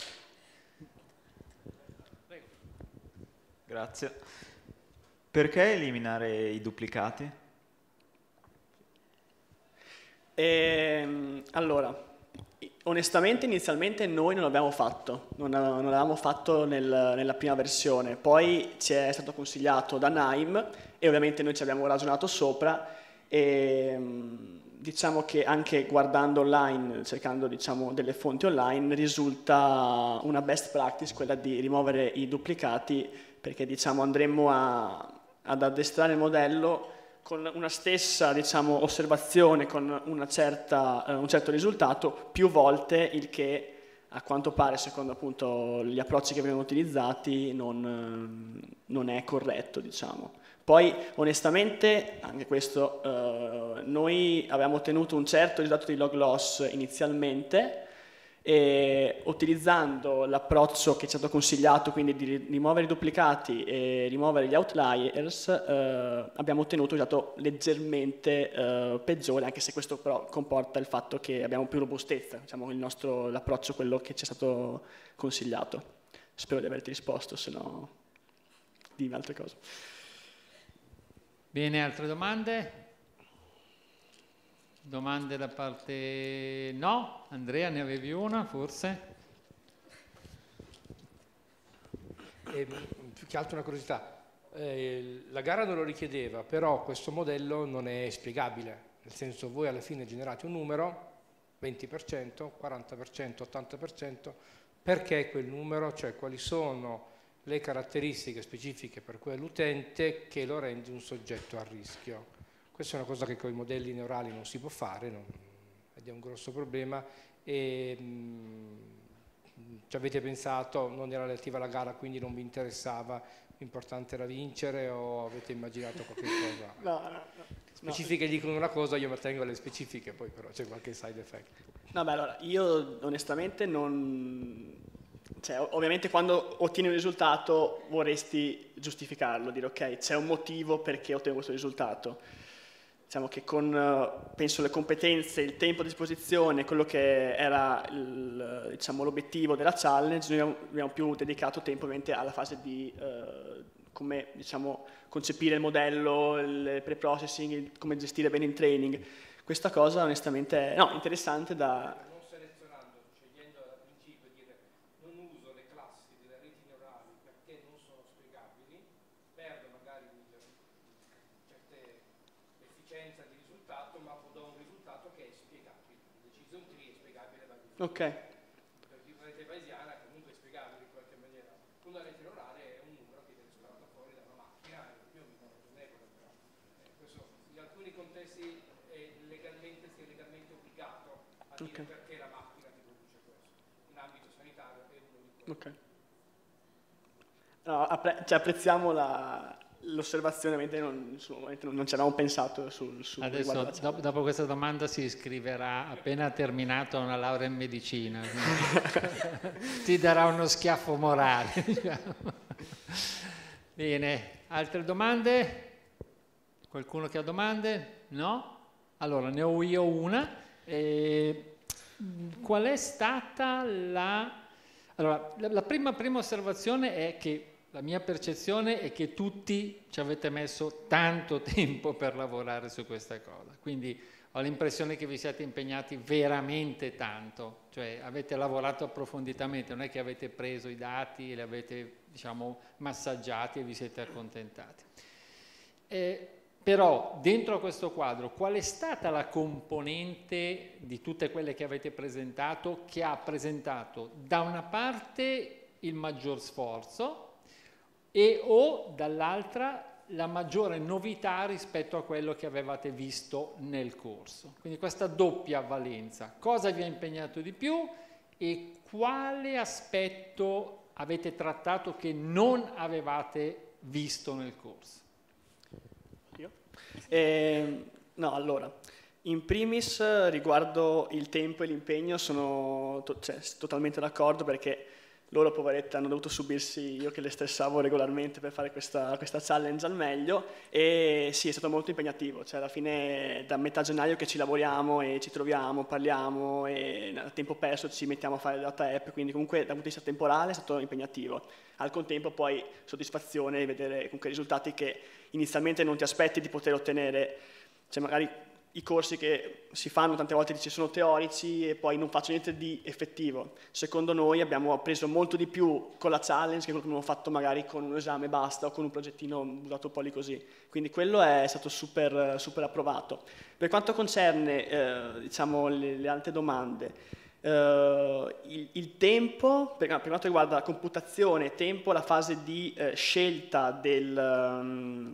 [SPEAKER 7] Prego. Grazie. Perché eliminare i duplicati?
[SPEAKER 4] Allora, onestamente inizialmente noi non l'abbiamo fatto, non l'avevamo fatto nella prima versione, poi ci è stato consigliato da Naim e ovviamente noi ci abbiamo ragionato sopra, e diciamo che anche guardando online, cercando, diciamo, delle fonti online, risulta una best practice quella di rimuovere i duplicati, perché, diciamo, andremmo ad addestrare il modello con una stessa, diciamo, osservazione, con un certo risultato più volte, il che a quanto pare, secondo appunto gli approcci che vengono utilizzati, non è corretto, diciamo. Poi onestamente, anche questo, noi avevamo ottenuto un certo risultato di log loss inizialmente, e utilizzando l'approccio che ci è stato consigliato, quindi di rimuovere i duplicati e rimuovere gli outliers, abbiamo ottenuto un risultato leggermente peggiore, anche se questo però comporta il fatto che abbiamo più robustezza, diciamo, l'approccio quello che ci è stato consigliato. Spero di averti risposto, se no dimmi altre cose.
[SPEAKER 1] Bene, altre domande? Domande da parte... No? Andrea, ne avevi una, forse?
[SPEAKER 2] Più che altro una curiosità. la gara non lo richiedeva, però questo modello non è spiegabile, nel senso voi alla fine generate un numero, 20%, 40%, 80%, perché quel numero, cioè quali sono le caratteristiche specifiche per quell'utente che lo rende un soggetto a rischio. Questa è una cosa che con i modelli neurali non si può fare, ed è un grosso problema, e ci avete pensato, non era relativa alla gara, quindi non vi interessava, l'importante era vincere, o avete immaginato qualche cosa?
[SPEAKER 4] No.
[SPEAKER 2] Specifiche dicono una cosa, io mantengo le specifiche, poi però c'è qualche side effect.
[SPEAKER 4] No, beh, allora, io onestamente non... Cioè, ovviamente quando ottieni un risultato vorresti giustificarlo, dire ok, c'è un motivo perché ottengo questo risultato. Diciamo che con, penso, le competenze, il tempo a disposizione, quello che era l'obiettivo della challenge, noi abbiamo più dedicato tempo ovviamente alla fase di come, diciamo, concepire il modello, il pre-processing, come gestire bene il training. Questa cosa onestamente è interessante da...
[SPEAKER 2] Non selezionando, scegliendo dal principio, dire non uso le classi delle reti neurali perché non sono spiegabili, perdo magari certe efficienza di risultato, ma do un risultato che è spiegabile. Il decision tree è spiegabile da lui.
[SPEAKER 4] Ok.
[SPEAKER 2] Per tipo rete bayesiana comunque è spiegabile in qualche maniera. Una rete neurale è un numero che viene sparato fuori da una macchina, è più o meno ragionevole, però questo in alcuni contesti si è legalmente obbligato a dire perché la macchina ti produce questo. In ambito sanitario è uno di quelli.
[SPEAKER 4] Ok. No, apprezziamo l'osservazione, non ci avevamo pensato sul
[SPEAKER 1] adesso dopo questa domanda si iscriverà appena ha terminato una laurea in medicina, ti darà uno schiaffo morale, diciamo. Bene, altre domande? Qualcuno che ha domande? No? Allora ne ho io una. Qual è stata allora, la prima osservazione è che la mia percezione è che tutti ci avete messo tanto tempo per lavorare su questa cosa, quindi ho l'impressione che vi siate impegnati veramente tanto, cioè avete lavorato approfonditamente, non è che avete preso i dati e li avete, diciamo, massaggiati e vi siete accontentati. Però dentro a questo quadro qual è stata la componente di tutte quelle che avete presentato che ha presentato da una parte il maggior sforzo o dall'altra la maggiore novità rispetto a quello che avevate visto nel corso? Quindi questa doppia valenza, cosa vi ha impegnato di più e quale aspetto avete trattato che non avevate visto nel corso?
[SPEAKER 4] No, allora, in primis riguardo il tempo e l'impegno sono totalmente d'accordo, perché loro poverette hanno dovuto subirsi io che le stressavo regolarmente per fare questa challenge al meglio, e sì, è stato molto impegnativo, cioè alla fine da metà gennaio che ci lavoriamo e ci troviamo, parliamo e a tempo perso ci mettiamo a fare data app, quindi comunque dal punto di vista temporale è stato impegnativo. Al contempo poi soddisfazione di vedere comunque risultati che inizialmente non ti aspetti di poter ottenere, cioè magari i corsi che si fanno tante volte dici sono teorici e poi non faccio niente di effettivo. Secondo noi abbiamo appreso molto di più con la challenge che quello che abbiamo fatto magari con un esame e basta o con un progettino buttato un po' lì così. Quindi quello è stato super approvato. Per quanto concerne diciamo le altre domande, il tempo, per quanto riguarda la computazione, tempo, la fase di scelta del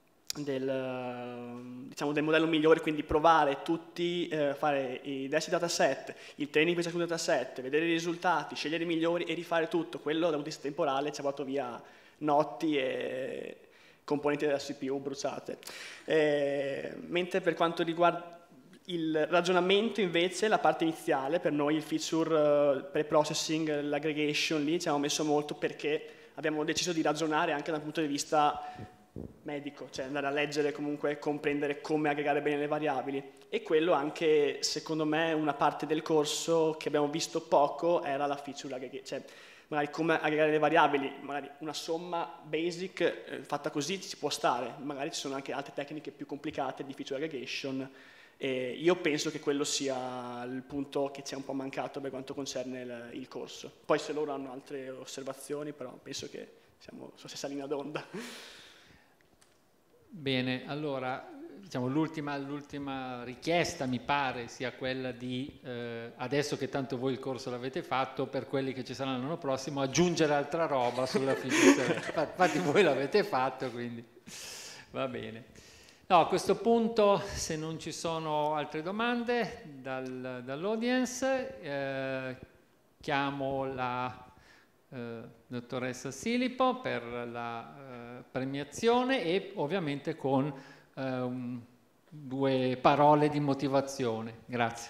[SPEAKER 4] modello migliore, quindi provare tutti, fare i diversi dataset, il training per ciascun dataset, vedere i risultati, scegliere i migliori e rifare tutto. Quello dal punto di vista temporale ci ha portato via notti e componenti della CPU bruciate. Mentre per quanto riguarda il ragionamento invece, la parte iniziale, per noi il feature pre-processing, l'aggregation, lì ci abbiamo messo molto perché abbiamo deciso di ragionare anche dal punto di vista medico, cioè andare a leggere, comunque comprendere come aggregare bene le variabili, e quello anche secondo me una parte del corso che abbiamo visto poco era la feature aggregation, cioè magari come aggregare le variabili, magari una somma basic fatta così ci può stare, magari ci sono anche altre tecniche più complicate di feature aggregation. E io penso che quello sia il punto che ci è un po' mancato per quanto concerne il corso. Poi se loro hanno altre osservazioni, però penso che siamo sulla stessa linea d'onda.
[SPEAKER 1] Bene, allora diciamo, l'ultima richiesta mi pare sia quella di, adesso che tanto voi il corso l'avete fatto, per quelli che ci saranno l'anno prossimo, aggiungere altra roba sulla fiducia. Infatti voi l'avete fatto, quindi va bene. No, a questo punto, se non ci sono altre domande dall'audience, chiamo la dottoressa Silipo per la premiazione e ovviamente con 2 parole di motivazione. Grazie.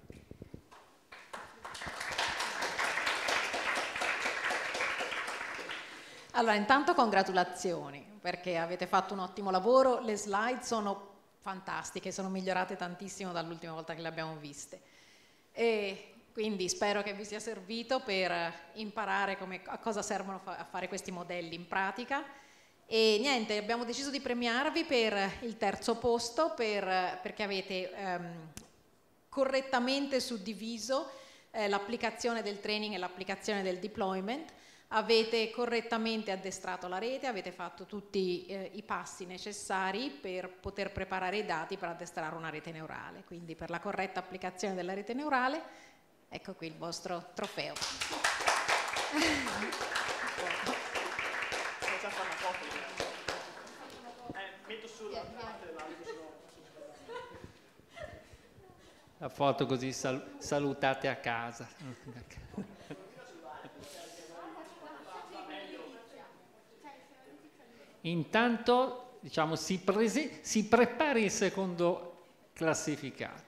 [SPEAKER 3] Allora, intanto congratulazioni, perché avete fatto un ottimo lavoro, le slide sono fantastiche, sono migliorate tantissimo dall'ultima volta che le abbiamo viste. E quindi spero che vi sia servito per imparare a cosa servono a fare questi modelli in pratica. E niente, abbiamo deciso di premiarvi per il 3° posto perché avete correttamente suddiviso l'applicazione del training e l'applicazione del deployment, avete correttamente addestrato la rete, avete fatto tutti i passi necessari per poter preparare i dati per addestrare una rete neurale. Quindi per la corretta applicazione della rete neurale, ecco qui il vostro trofeo.
[SPEAKER 1] La foto così salutate a casa. Intanto, diciamo, si prepari il secondo classificato.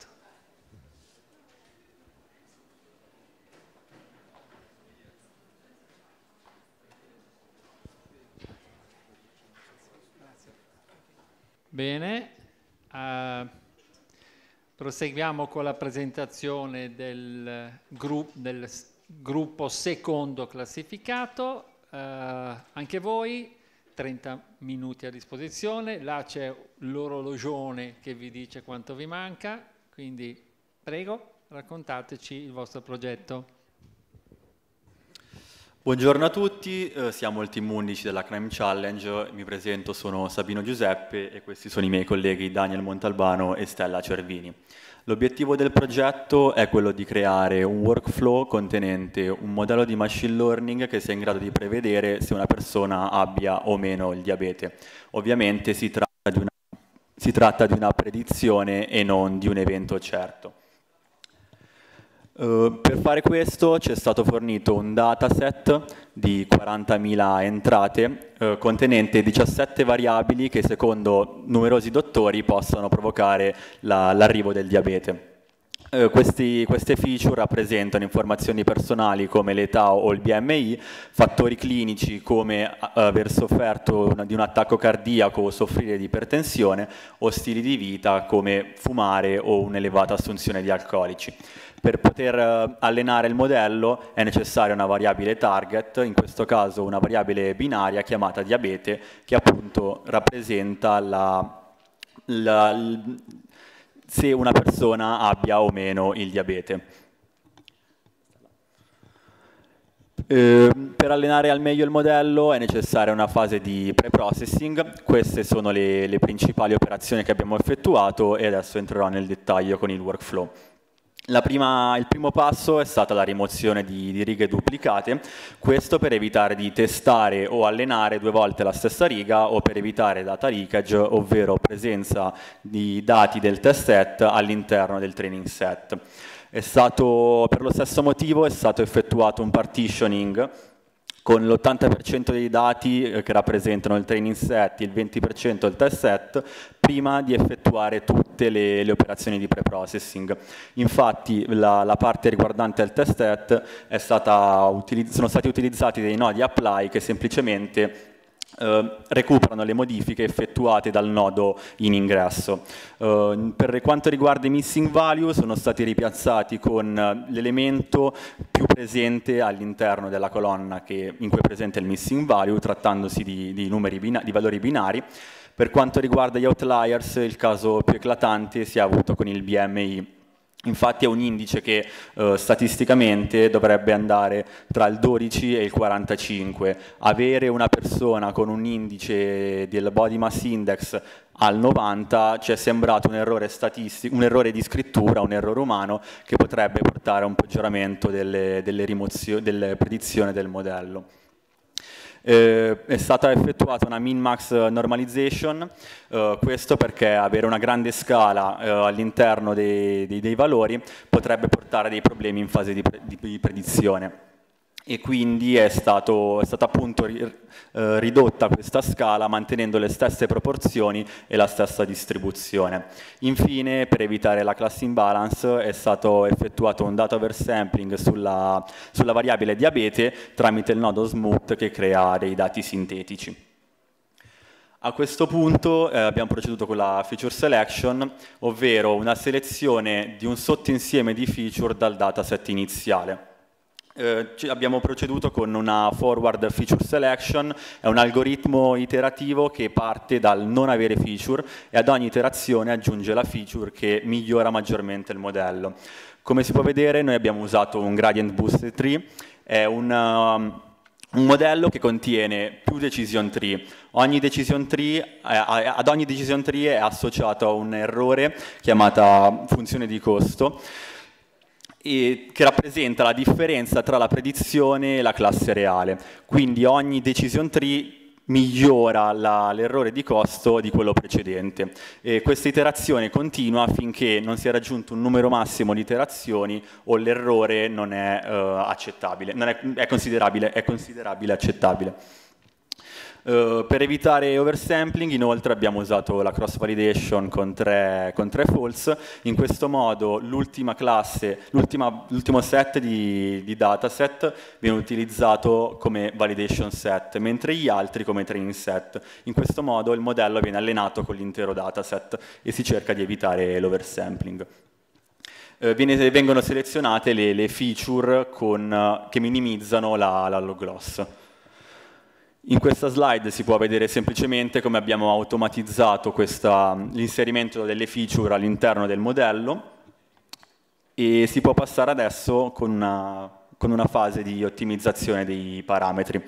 [SPEAKER 1] Bene, proseguiamo con la presentazione del gruppo secondo classificato. Anche voi 30 minuti a disposizione, là c'è l'orologione che vi dice quanto vi manca, quindi prego, raccontateci il vostro progetto.
[SPEAKER 8] Buongiorno a tutti, siamo il team 11 della Crime Challenge, mi presento, sono Sabino Giuseppe e questi sono i miei colleghi Daniel Montalbano e Stella Cervini. L'obiettivo del progetto è quello di creare un workflow contenente un modello di machine learning che sia in grado di prevedere se una persona abbia o meno il diabete. Ovviamente si tratta di una predizione e non di un evento certo. Per fare questo ci è stato fornito un dataset di 40.000 entrate contenente 17 variabili che secondo numerosi dottori possono provocare l'arrivo del diabete. Queste feature rappresentano informazioni personali come l'età o il BMI, fattori clinici come aver sofferto di un attacco cardiaco o soffrire di ipertensione, o stili di vita come fumare o un'elevata assunzione di alcolici. Per poter allenare il modello è necessaria una variabile target, in questo caso una variabile binaria chiamata diabete, che appunto rappresenta se una persona abbia o meno il diabete. Per allenare al meglio il modello è necessaria una fase di pre-processing. Queste sono le principali operazioni che abbiamo effettuato e adesso entrerò nel dettaglio con il workflow. Il primo passo è stata la rimozione di righe duplicate, questo per evitare di testare o allenare 2 volte la stessa riga o per evitare data leakage, ovvero presenza di dati del test set all'interno del training set. Per lo stesso motivo è stato effettuato un partitioning con l'80% dei dati che rappresentano il training set, il 20% il test set, prima di effettuare tutte le operazioni di pre-processing. Infatti la parte riguardante il test set sono stati utilizzati dei nodi apply che semplicemente recuperano le modifiche effettuate dal nodo in ingresso. Per quanto riguarda i missing value, sono stati ripiazzati con l'elemento più presente all'interno della colonna in cui è presente il missing value, trattandosi di valori binari. Per quanto riguarda gli outliers, il caso più eclatante si è avuto con il BMI. Infatti è un indice che statisticamente dovrebbe andare tra il 12 e il 45. Avere una persona con un indice del body mass index al 90 ci è sembrato un errore statistico, un errore di scrittura, un errore umano che potrebbe portare a un peggioramento delle predizioni del modello. È stata effettuata una min-max normalization, questo perché avere una grande scala all'interno dei valori potrebbe portare a dei problemi in fase di predizione. E quindi è stata appunto ridotta questa scala mantenendo le stesse proporzioni e la stessa distribuzione. Infine, per evitare la class imbalance, è stato effettuato un data oversampling sulla variabile diabete tramite il nodo smooth che crea dei dati sintetici. A questo punto abbiamo proceduto con la feature selection, ovvero una selezione di un sottoinsieme di feature dal dataset iniziale. Abbiamo proceduto con una forward feature selection, è un algoritmo iterativo che parte dal non avere feature e ad ogni iterazione aggiunge la feature che migliora maggiormente il modello. Come si può vedere, noi abbiamo usato un gradient boosted tree, è un modello che contiene più decision tree. Ad ogni decision tree è associato a un errore chiamata funzione di costo, che rappresenta la differenza tra la predizione e la classe reale. Quindi ogni decision tree migliora l'errore di costo di quello precedente. E questa iterazione continua finché non si è raggiunto un numero massimo di iterazioni o l'errore non è accettabile, è considerabile accettabile. Per evitare oversampling, inoltre, abbiamo usato la cross validation con tre false. In questo modo l'ultimo set di dataset viene utilizzato come validation set, mentre gli altri come training set. In questo modo il modello viene allenato con l'intero dataset e si cerca di evitare l'oversampling. Vengono selezionate le feature che minimizzano la log loss. In questa slide si può vedere semplicemente come abbiamo automatizzato l'inserimento delle feature all'interno del modello e si può passare adesso con una fase di ottimizzazione dei parametri.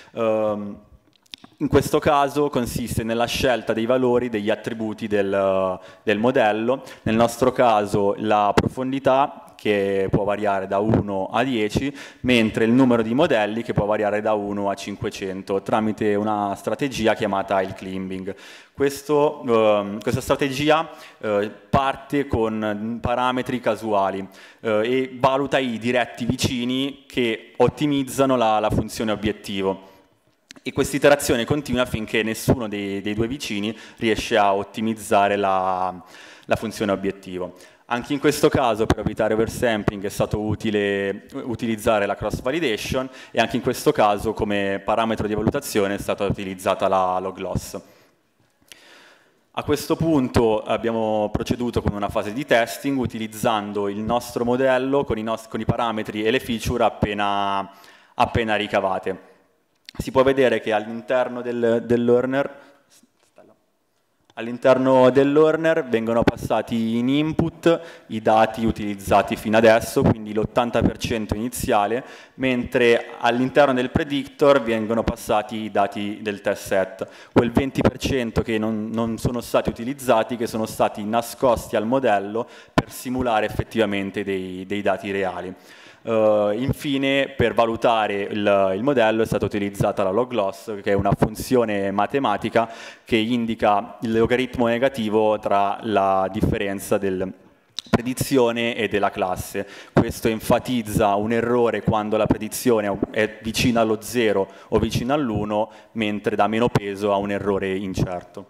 [SPEAKER 8] In questo caso consiste nella scelta dei valori degli attributi del modello, nel nostro caso la profondità che può variare da 1 a 10, mentre il numero di modelli che può variare da 1 a 500 tramite una strategia chiamata il climbing. Questa strategia parte con parametri casuali e valuta i diretti vicini che ottimizzano la funzione obiettivo. E questa iterazione continua finché nessuno dei due vicini riesce a ottimizzare la funzione obiettivo. Anche in questo caso, per evitare oversampling, è stato utile utilizzare la cross validation e anche in questo caso come parametro di valutazione è stata utilizzata la log loss. A questo punto abbiamo proceduto con una fase di testing utilizzando il nostro modello con i parametri e le feature appena ricavate. Si può vedere che all'interno del learner vengono passati in input i dati utilizzati fino adesso, quindi l'80% iniziale, mentre all'interno del predictor vengono passati i dati del test set, quel 20% che non sono stati utilizzati, che sono stati nascosti al modello per simulare effettivamente dei dati reali. Infine, per valutare il modello è stata utilizzata la log loss, che è una funzione matematica che indica il logaritmo negativo tra la differenza della predizione e della classe. Questo enfatizza un errore quando la predizione è vicina allo 0 o vicina all'1, mentre dà meno peso a un errore incerto.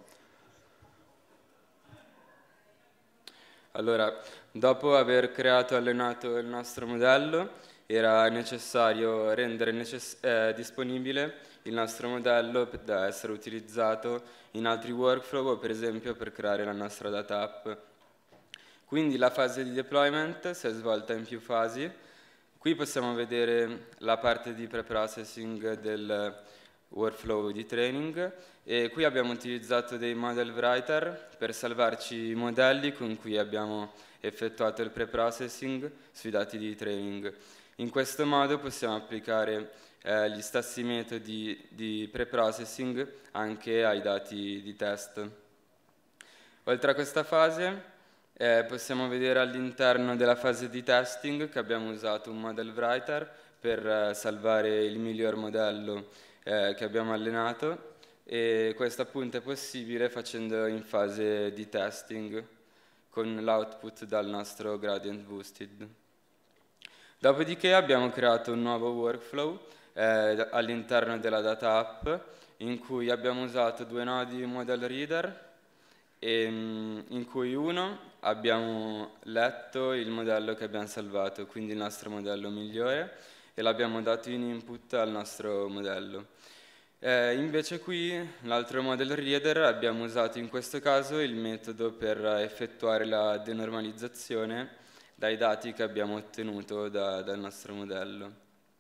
[SPEAKER 9] Allora, dopo aver creato e allenato il nostro modello, era necessario rendere disponibile il nostro modello da essere utilizzato in altri workflow o per esempio per creare la nostra data app. Quindi la fase di deployment si è svolta in più fasi. Qui possiamo vedere la parte di preprocessing del workflow di training e qui abbiamo utilizzato dei model writer per salvarci i modelli con cui abbiamo effettuato il pre-processing sui dati di training. In questo modo possiamo applicare gli stessi metodi di pre-processing anche ai dati di test. Oltre a questa fase possiamo vedere all'interno della fase di testing che abbiamo usato un model writer per salvare il miglior modello che abbiamo allenato, e questo appunto è possibile facendo in fase di testing con l'output dal nostro gradient boosted. Dopodiché abbiamo creato un nuovo workflow all'interno della data app in cui abbiamo usato due nodi model reader, in cui uno abbiamo letto il modello che abbiamo salvato, quindi il nostro modello migliore, e l'abbiamo dato in input al nostro modello. Invece qui, l'altro model reader, abbiamo usato in questo caso il metodo per effettuare la denormalizzazione dai dati che abbiamo ottenuto dal nostro modello.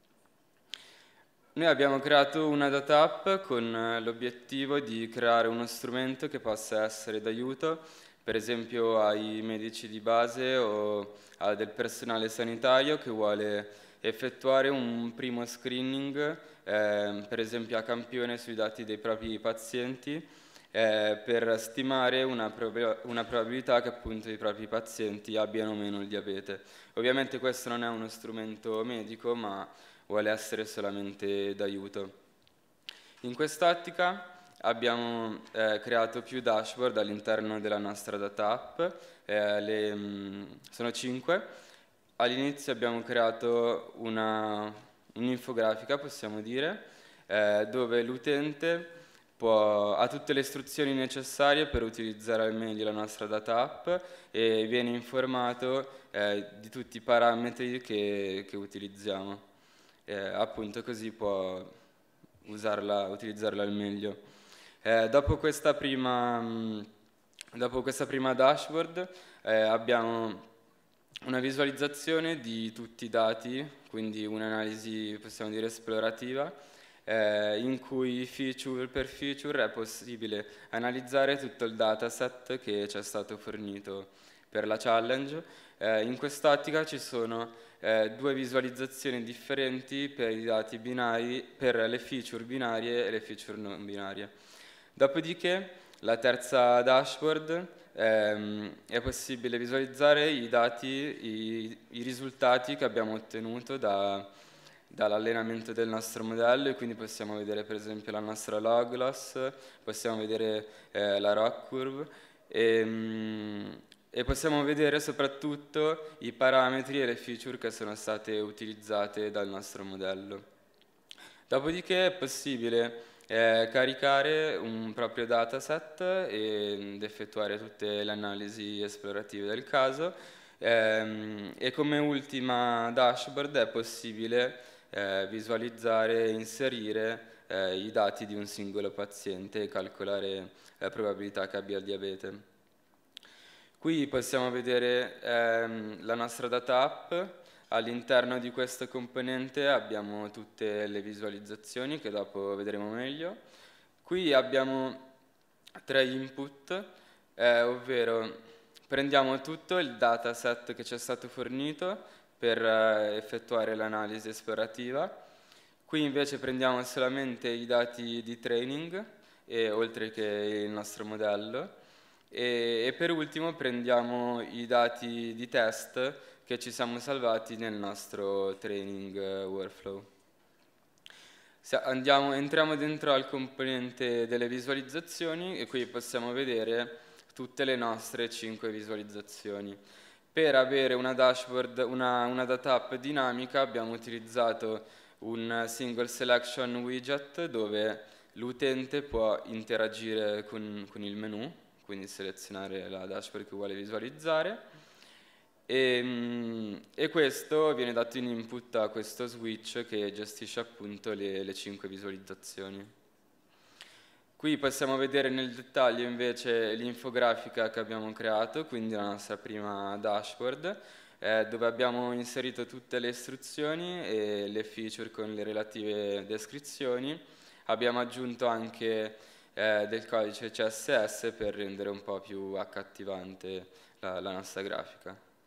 [SPEAKER 9] Noi abbiamo creato una data app con l'obiettivo di creare uno strumento che possa essere d'aiuto, per esempio ai medici di base o a del personale sanitario che vuole effettuare un primo screening, per esempio a campione sui dati dei propri pazienti, per stimare una probabilità che appunto i propri pazienti abbiano o meno il diabete. Ovviamente questo non è uno strumento medico, ma vuole essere solamente d'aiuto. In quest'ottica abbiamo creato più dashboard all'interno della nostra data app, sono 5. All'inizio abbiamo creato un'infografica, possiamo dire, dove l'utente ha tutte le istruzioni necessarie per utilizzare al meglio la nostra data app e viene informato di tutti i parametri che utilizziamo. Appunto così può utilizzarla al meglio. Dopo questa prima dashboard abbiamo una visualizzazione di tutti i dati, quindi un'analisi possiamo dire esplorativa, in cui feature per feature è possibile analizzare tutto il dataset che ci è stato fornito per la challenge. In quest'ottica ci sono due visualizzazioni differenti per i dati binari, per le feature binarie e le feature non binarie. Dopodiché, la terza dashboard è possibile visualizzare i dati, i risultati che abbiamo ottenuto dall'allenamento del nostro modello, e quindi possiamo vedere per esempio la nostra log loss, possiamo vedere la ROC curve e possiamo vedere soprattutto i parametri e le feature che sono state utilizzate dal nostro modello. Dopodiché è possibile caricare un proprio dataset ed effettuare tutte le analisi esplorative del caso, e come ultima dashboard è possibile visualizzare e inserire i dati di un singolo paziente e calcolare la probabilità che abbia il diabete. Qui possiamo vedere la nostra data app. All'interno di questo componente abbiamo tutte le visualizzazioni che dopo vedremo meglio. Qui abbiamo 3 input, ovvero prendiamo tutto il dataset che ci è stato fornito per effettuare l'analisi esplorativa. Qui invece prendiamo solamente i dati di training, oltre che il nostro modello. E per ultimo prendiamo i dati di test che ci siamo salvati nel nostro training workflow. Entriamo dentro al componente delle visualizzazioni e qui possiamo vedere tutte le nostre 5 visualizzazioni. Per avere una dashboard, una data app dinamica abbiamo utilizzato un single selection widget dove l'utente può interagire con il menu, quindi selezionare la dashboard che vuole visualizzare, e questo viene dato in input a questo switch che gestisce appunto le 5 visualizzazioni. Qui possiamo vedere nel dettaglio invece l'infografica che abbiamo creato, quindi la nostra prima dashboard, dove abbiamo inserito tutte le istruzioni e le feature con le relative descrizioni. Abbiamo aggiunto anche del codice CSS per rendere un po' più accattivante la nostra grafica.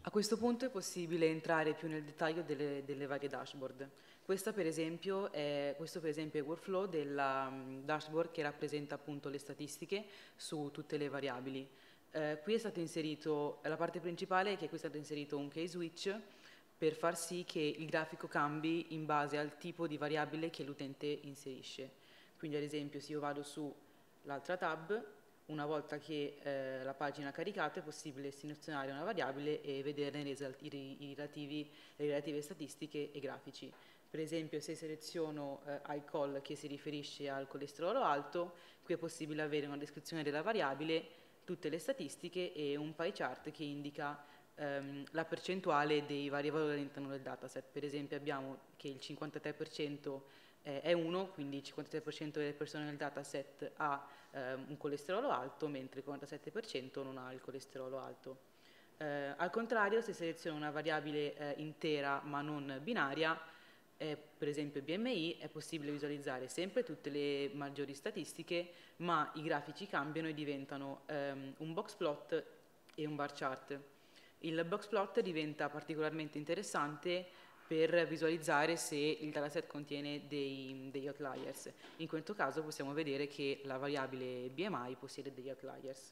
[SPEAKER 10] A questo punto è possibile entrare più nel dettaglio delle varie dashboard. Questo per esempio è il workflow della dashboard che rappresenta appunto le statistiche su tutte le variabili. Qui è stato inserito, la parte principale è che qui è stato inserito un case switch per far sì che il grafico cambi in base al tipo di variabile che l'utente inserisce. Quindi ad esempio se io vado sull'altra tab, una volta che la pagina è caricata è possibile selezionare una variabile e vederne le relative statistiche e grafici. Per esempio se seleziono iCol che si riferisce al colesterolo alto, qui è possibile avere una descrizione della variabile, tutte le statistiche e un pie chart che indica la percentuale dei vari valori all'interno del dataset. Per esempio abbiamo che il 53% è 1, quindi il 53% delle persone nel dataset ha un colesterolo alto, mentre il 47% non ha il colesterolo alto. Al contrario, se seleziono una variabile intera ma non binaria, per esempio BMI, è possibile visualizzare sempre tutte le maggiori statistiche, ma i grafici cambiano e diventano un box plot e un bar chart. Il box plot diventa particolarmente interessante per visualizzare se il dataset contiene degli outliers. In questo caso possiamo vedere che la variabile BMI possiede degli outliers.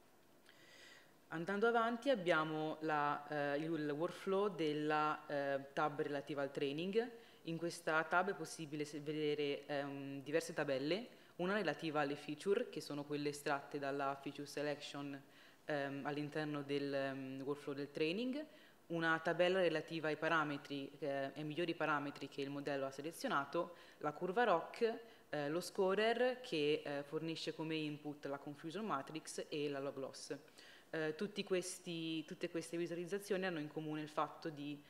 [SPEAKER 10] Andando avanti abbiamo il workflow della tab relativa al training. In questa tab è possibile vedere diverse tabelle, una relativa alle feature, che sono quelle estratte dalla feature selection all'interno del workflow del training, una tabella relativa ai parametri, ai migliori parametri che il modello ha selezionato, la curva ROC, lo scorer che fornisce come input la confusion matrix e la log loss. Tutte queste visualizzazioni hanno in comune il fatto di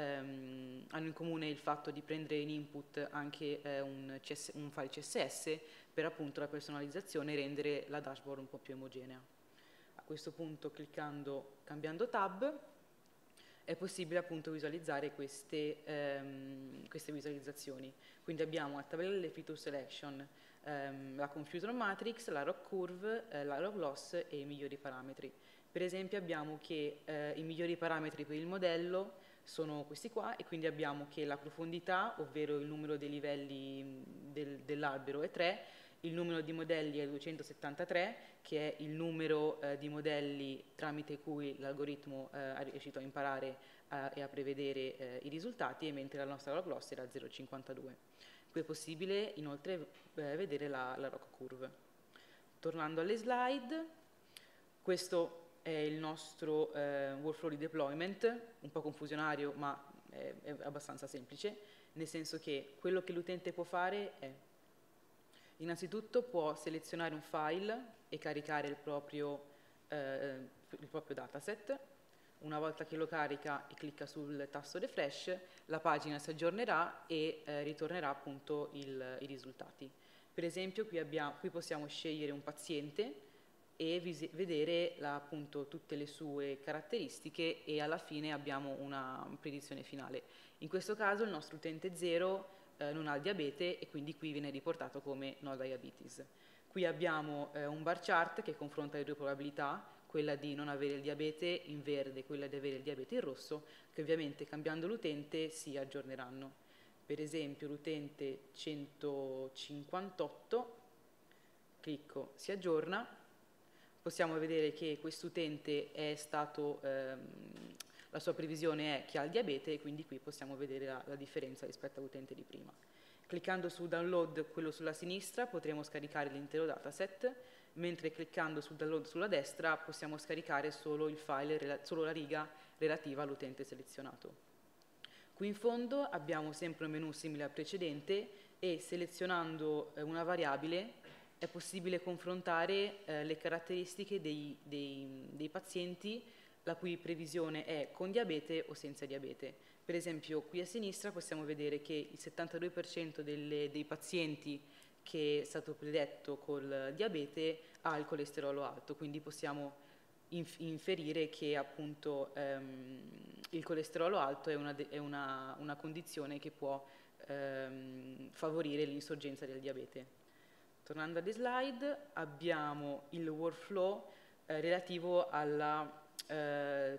[SPEAKER 10] prendere in input anche un file CSS per appunto la personalizzazione e rendere la dashboard un po' più omogenea. A questo punto cambiando tab è possibile appunto visualizzare queste visualizzazioni. Quindi abbiamo la tabella delle feature selection, la confusion matrix, la ROC curve, la log loss e i migliori parametri. Per esempio abbiamo che i migliori parametri per il modello sono questi qua e quindi abbiamo che la profondità, ovvero il numero dei livelli dell'albero è 3, il numero di modelli è 273, che è il numero di modelli tramite cui l'algoritmo è riuscito a imparare e a prevedere i risultati, mentre la nostra log loss era 0,52. Qui è possibile inoltre vedere la ROC curve. Tornando alle slide, questo è il nostro workflow di deployment, un po' confusionario ma è abbastanza semplice, nel senso che quello che l'utente può fare è innanzitutto può selezionare un file e caricare il proprio dataset. Una volta che lo carica e clicca sul tasto refresh, la pagina si aggiornerà e ritornerà appunto i risultati. Per esempio qui possiamo scegliere un paziente e vedere appunto tutte le sue caratteristiche e alla fine abbiamo una predizione finale. In questo caso il nostro utente 0 non ha il diabete e quindi qui viene riportato come no diabetes. Qui abbiamo un bar chart che confronta le due probabilità, quella di non avere il diabete in verde e quella di avere il diabete in rosso, che ovviamente cambiando l'utente si aggiorneranno. Per esempio l'utente 158, clicco, si aggiorna, possiamo vedere che quest'utente è stato, la sua previsione è che ha il diabete e quindi qui possiamo vedere la differenza rispetto all'utente di prima. Cliccando su download, quello sulla sinistra, potremo scaricare l'intero dataset, mentre cliccando sul download sulla destra possiamo scaricare solo il file, solo la riga relativa all'utente selezionato. Qui in fondo abbiamo sempre un menu simile al precedente e selezionando una variabile è possibile confrontare le caratteristiche dei pazienti la cui previsione è con diabete o senza diabete. Per esempio qui a sinistra possiamo vedere che il 72% dei pazienti che è stato predetto col diabete ha il colesterolo alto, quindi possiamo inferire che appunto il colesterolo alto è una condizione che può favorire l'insorgenza del diabete. Tornando alle slide, abbiamo il workflow relativo alla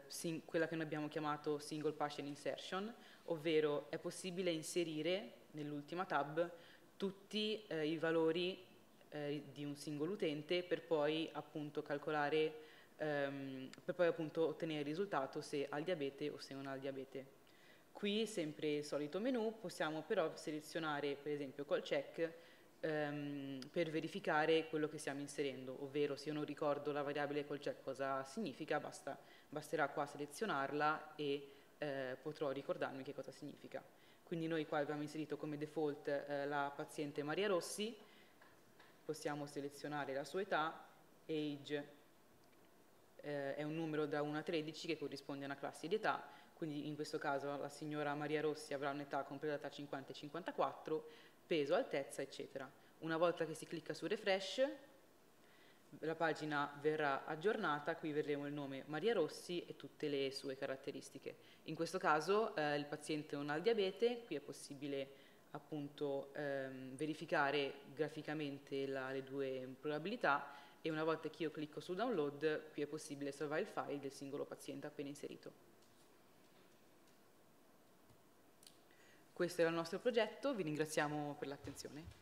[SPEAKER 10] quella che noi abbiamo chiamato single patient insertion, ovvero è possibile inserire nell'ultima tab tutti i valori di un singolo utente per poi appunto calcolare, per poi appunto ottenere il risultato se ha il diabete o se non ha il diabete. Qui, sempre il solito menu, possiamo però selezionare per esempio col check per verificare quello che stiamo inserendo, ovvero se io non ricordo la variabile col check cosa significa, basterà qua selezionarla e potrò ricordarmi che cosa significa. Quindi noi qua abbiamo inserito come default la paziente Maria Rossi, possiamo selezionare la sua età, age è un numero da 1 a 13 che corrisponde a una classe di età, quindi in questo caso la signora Maria Rossi avrà un'età compresa tra 50 e 54, peso, altezza, eccetera. Una volta che si clicca su refresh, la pagina verrà aggiornata, qui vedremo il nome Maria Rossi e tutte le sue caratteristiche. In questo caso il paziente non ha il diabete, qui è possibile appunto verificare graficamente le due probabilità e una volta che io clicco su download, qui è possibile salvare il file del singolo paziente appena inserito. Questo era il nostro progetto, vi ringraziamo per l'attenzione.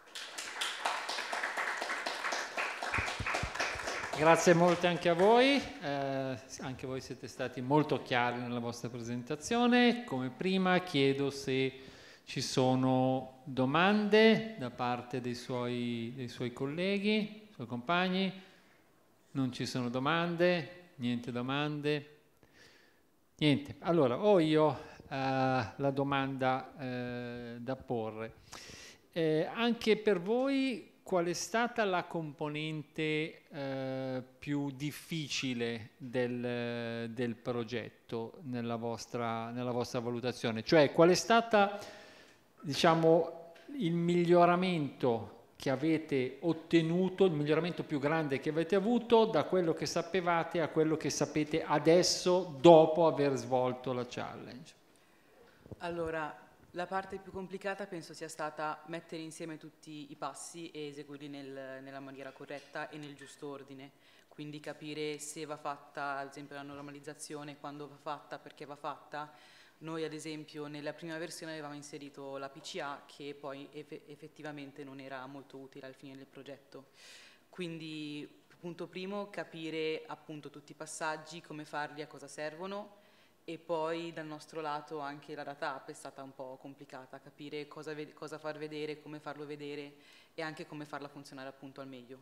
[SPEAKER 1] Grazie molte anche a voi siete stati molto chiari nella vostra presentazione. Come prima chiedo se ci sono domande da parte dei suoi colleghi, dei suoi compagni. Non ci sono domande? Niente domande? Niente. Allora, ho io la domanda da porre. Anche per voi qual è stata la componente più difficile del progetto nella vostra valutazione? Cioè, qual è stata, diciamo, il miglioramento che avete ottenuto, il miglioramento più grande che avete avuto da quello che sapevate a quello che sapete adesso dopo aver svolto la challenge?
[SPEAKER 10] Allora, la parte più complicata penso sia stata mettere insieme tutti i passi e eseguirli nella maniera corretta e nel giusto ordine, quindi capire se va fatta ad esempio la normalizzazione, quando va fatta, perché va fatta. Noi ad esempio nella prima versione avevamo inserito la PCA che poi effettivamente non era molto utile al fine del progetto, quindi punto primo capire appunto tutti i passaggi, come farli, a cosa servono. E poi dal nostro lato anche la data app è stata un po' complicata, capire cosa far vedere, come farlo vedere e anche come farla funzionare appunto al meglio.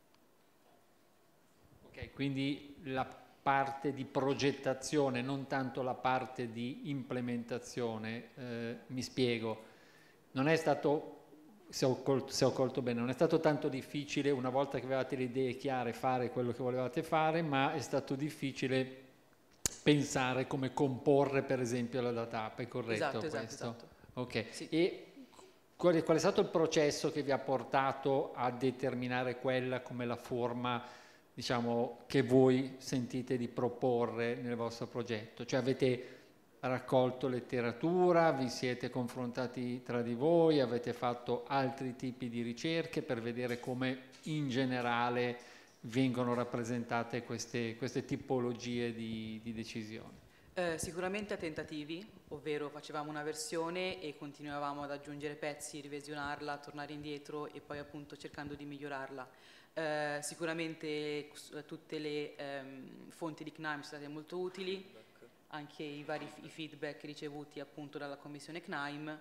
[SPEAKER 1] Ok, quindi la parte di progettazione, non tanto la parte di implementazione, mi spiego, non è stato, se ho colto bene, non è stato tanto difficile una volta che avevate le idee chiare fare quello che volevate fare, ma è stato difficile pensare come comporre per esempio la data app, è corretto questo?
[SPEAKER 10] Esatto.
[SPEAKER 1] Ok,
[SPEAKER 10] sì.
[SPEAKER 1] E qual è stato il processo che vi ha portato a determinare quella come la forma, diciamo, che voi sentite di proporre nel vostro progetto? Cioè avete raccolto letteratura, vi siete confrontati tra di voi, avete fatto altri tipi di ricerche per vedere come in generale vengono rappresentate queste tipologie di decisioni?
[SPEAKER 10] Sicuramente a tentativi, ovvero facevamo una versione e continuavamo ad aggiungere pezzi, rivisionarla, tornare indietro e poi appunto cercando di migliorarla. Sicuramente tutte le fonti di CNAIM sono state molto utili, anche i feedback ricevuti appunto dalla commissione CNAIM,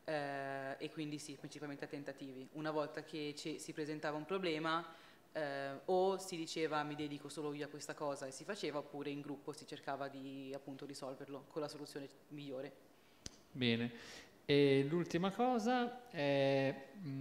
[SPEAKER 10] e quindi sì, principalmente a tentativi. Una volta che si presentava un problema, o si diceva mi dedico solo io a questa cosa e si faceva, oppure in gruppo si cercava di appunto risolverlo con la soluzione migliore.
[SPEAKER 1] Bene, e l'ultima cosa è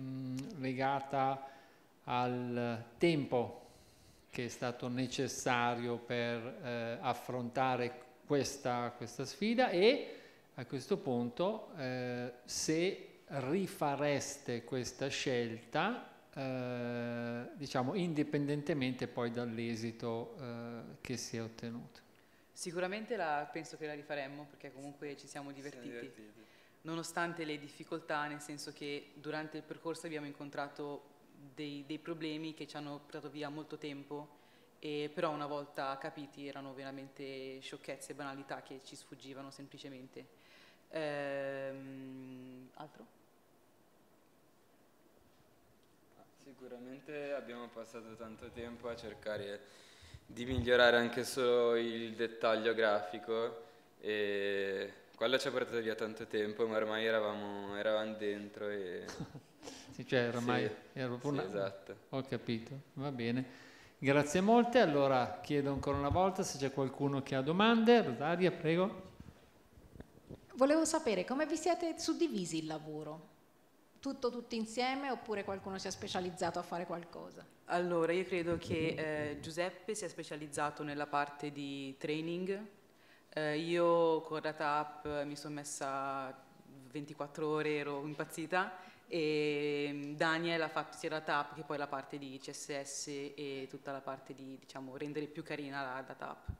[SPEAKER 1] legata al tempo che è stato necessario per affrontare questa sfida e a questo punto se rifareste questa scelta diciamo indipendentemente poi dall'esito che si è ottenuto.
[SPEAKER 10] Sicuramente penso che la rifaremmo perché comunque ci siamo divertiti. Nonostante le difficoltà, nel senso che durante il percorso abbiamo incontrato dei problemi che ci hanno portato via molto tempo però una volta capiti erano veramente sciocchezze e banalità che ci sfuggivano semplicemente. Altro?
[SPEAKER 9] Sicuramente abbiamo passato tanto tempo a cercare di migliorare anche solo il dettaglio grafico e quello ci ha portato via tanto tempo, ma ormai eravamo dentro e...
[SPEAKER 1] Sì, cioè ormai
[SPEAKER 9] sì,
[SPEAKER 1] era proprio
[SPEAKER 9] sì, esatto.
[SPEAKER 1] Ho capito, va bene. Grazie molte, allora chiedo ancora una volta se c'è qualcuno che ha domande. Rosaria, prego.
[SPEAKER 3] Volevo sapere come vi siete suddivisi il lavoro? Tutti insieme oppure qualcuno si è specializzato a fare qualcosa?
[SPEAKER 10] Allora, io credo che Giuseppe sia specializzato nella parte di training. Io con Data App mi sono messa 24 ore, ero impazzita, e Daniel ha fatto sia Data App che poi la parte di CSS e tutta la parte di, diciamo, rendere più carina la Data App.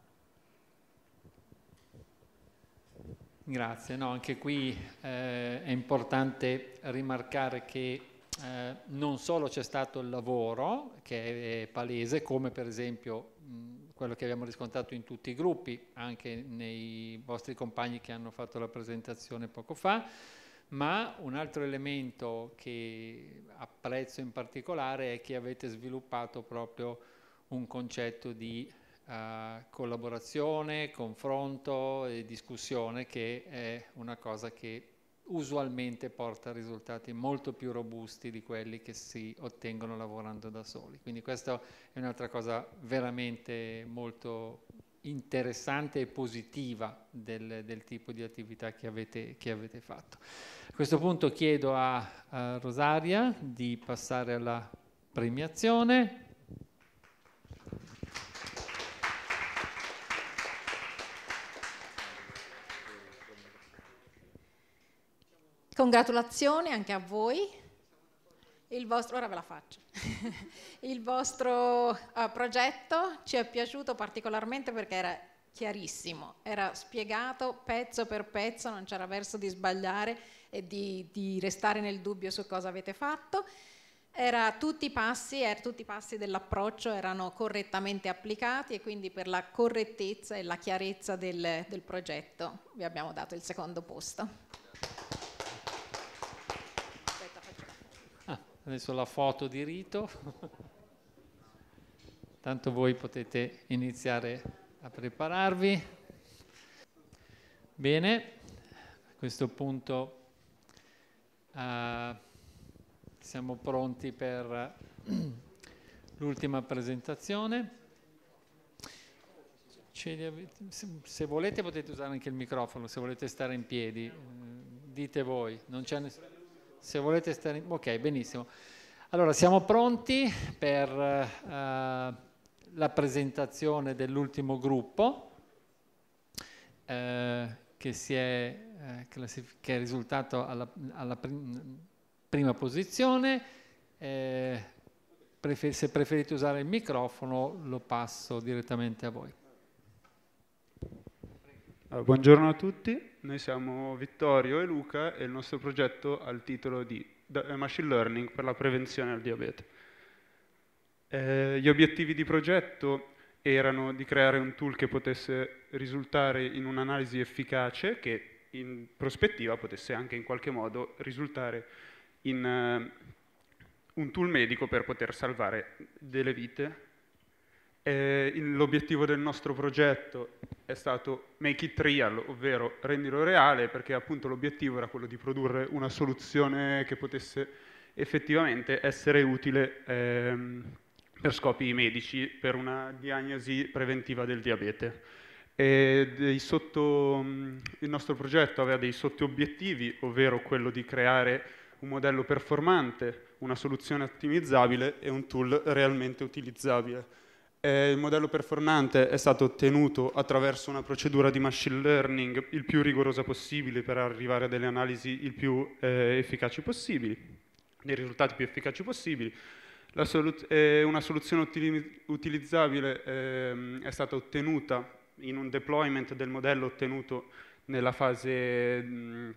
[SPEAKER 1] Grazie, no, anche qui è importante rimarcare che non solo c'è stato il lavoro, che è palese, come per esempio quello che abbiamo riscontrato in tutti i gruppi, anche nei vostri compagni che hanno fatto la presentazione poco fa, ma un altro elemento che apprezzo in particolare è che avete sviluppato proprio un concetto di collaborazione, confronto e discussione, che è una cosa che usualmente porta a risultati molto più robusti di quelli che si ottengono lavorando da soli. Quindi questa è un'altra cosa veramente molto interessante e positiva del tipo di attività che avete fatto. A questo punto chiedo a Rosaria di passare alla premiazione.
[SPEAKER 3] Congratulazioni anche a voi. Ora ve la faccio. Il vostro progetto ci è piaciuto particolarmente perché era chiarissimo, era spiegato pezzo per pezzo, non c'era verso di sbagliare e di restare nel dubbio su cosa avete fatto. Tutti i passi dell'approccio erano correttamente applicati e quindi per la correttezza e la chiarezza del progetto vi abbiamo dato il secondo posto.
[SPEAKER 1] Adesso la foto di rito. Tanto voi potete iniziare a prepararvi. Bene, a questo punto siamo pronti per l'ultima presentazione. Se volete potete usare anche il microfono, se volete stare in piedi, dite voi, non c'è nessuno. Se volete stare ok, benissimo. Allora, siamo pronti per la presentazione dell'ultimo gruppo che è risultato alla prima posizione. Se preferite usare il microfono, lo passo direttamente a voi.
[SPEAKER 11] Buongiorno a tutti, noi siamo Vittorio e Luca e il nostro progetto ha il titolo di Machine Learning per la prevenzione del diabete. Gli obiettivi di progetto erano di creare un tool che potesse risultare in un'analisi efficace, che in prospettiva potesse anche in qualche modo risultare in un tool medico per poter salvare delle vite. L'obiettivo del nostro progetto è stato make it real, ovvero rendilo reale, perché appunto l'obiettivo era quello di produrre una soluzione che potesse effettivamente essere utile per scopi medici, per una diagnosi preventiva del diabete. Il nostro progetto aveva dei sottobiettivi, ovvero quello di creare un modello performante, una soluzione ottimizzabile e un tool realmente utilizzabile. Il modello performante è stato ottenuto attraverso una procedura di machine learning il più rigorosa possibile per arrivare a delle analisi il più efficaci possibili, dei risultati più efficaci possibili. Una soluzione utilizzabile è stata ottenuta in un deployment del modello ottenuto nella fase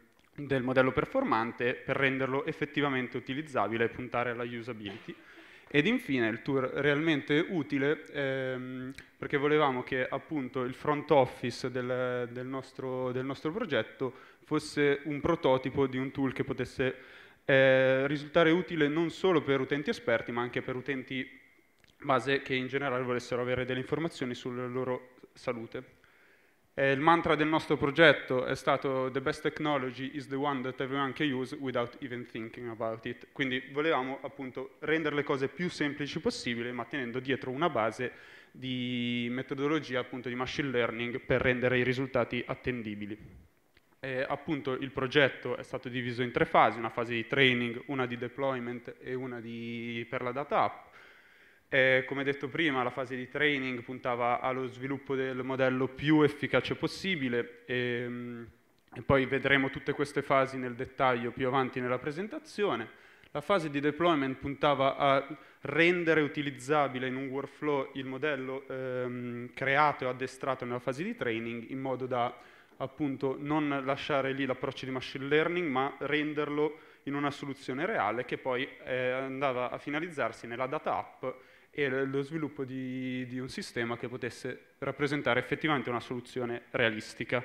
[SPEAKER 11] del modello performante per renderlo effettivamente utilizzabile e puntare alla usability. Ed infine il tour realmente utile, perché volevamo che appunto il front office del nostro progetto fosse un prototipo di un tool che potesse risultare utile non solo per utenti esperti, ma anche per utenti base che in generale volessero avere delle informazioni sulla loro salute. Il mantra del nostro progetto è stato "The best technology is the one that everyone can use without even thinking about it". Quindi volevamo appunto rendere le cose più semplici possibile, ma tenendo dietro una base di metodologia appunto di machine learning per rendere i risultati attendibili. Appunto il progetto è stato diviso in 3 fasi, una fase di training, una di deployment e una per la data app. Come detto prima, la fase di training puntava allo sviluppo del modello più efficace possibile e poi vedremo tutte queste fasi nel dettaglio più avanti nella presentazione. La fase di deployment puntava a rendere utilizzabile in un workflow il modello creato e addestrato nella fase di training, in modo da appunto non lasciare lì l'approccio di machine learning, ma renderlo in una soluzione reale che poi andava a finalizzarsi nella data app e lo sviluppo di un sistema che potesse rappresentare effettivamente una soluzione realistica.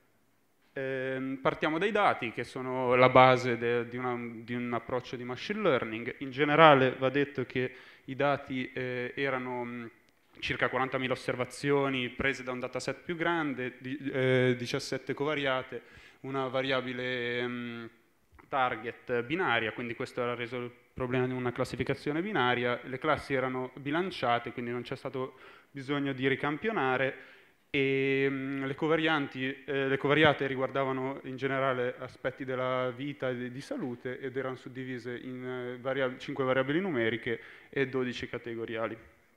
[SPEAKER 11] Partiamo dai dati, che sono la base di un approccio di machine learning. In generale va detto che i dati erano circa 40.000 osservazioni prese da un dataset più grande, 17 covariate, una variabile target binaria, quindi questo era reso il problema di una classificazione binaria. Le classi erano bilanciate, quindi non c'è stato bisogno di ricampionare, e le covariate riguardavano in generale aspetti della vita e di salute ed erano suddivise in 5 variabili numeriche e 12 categoriali.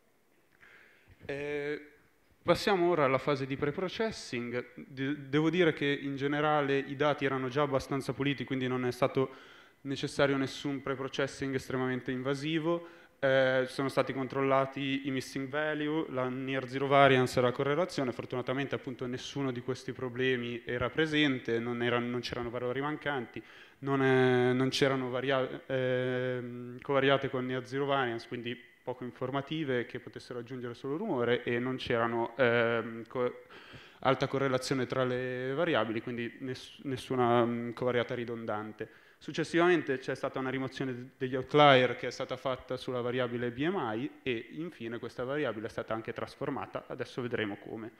[SPEAKER 11] Passiamo ora alla fase di pre-processing. Devo dire che in generale i dati erano già abbastanza puliti, quindi non è stato necessario nessun pre-processing estremamente invasivo. Sono stati controllati i missing value, la near zero variance e la correlazione. Fortunatamente appunto nessuno di questi problemi era presente, non c'erano valori mancanti, non c'erano covariate con near zero variance, quindi poco informative che potessero aggiungere solo rumore, e non c'erano alta correlazione tra le variabili, quindi nessuna covariata ridondante. Successivamente c'è stata una rimozione degli outlier che è stata fatta sulla variabile BMI e infine questa variabile è stata anche trasformata, adesso vedremo come.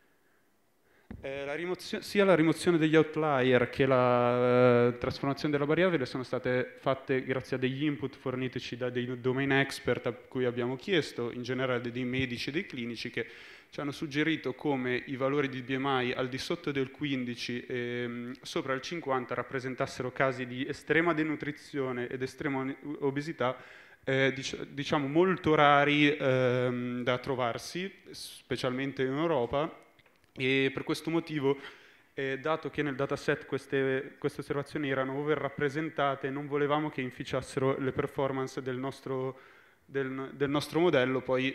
[SPEAKER 11] Sia la rimozione degli outlier che la trasformazione della variabile sono state fatte grazie a degli input fornitici da dei domain expert a cui abbiamo chiesto, in generale dei medici e dei clinici, che ci hanno suggerito come i valori di BMI al di sotto del 15 e sopra il 50 rappresentassero casi di estrema denutrizione ed estrema obesità, diciamo molto rari da trovarsi, specialmente in Europa. E per questo motivo, dato che nel dataset queste osservazioni erano overrappresentate, non volevamo che inficiassero le performance del nostro modello poi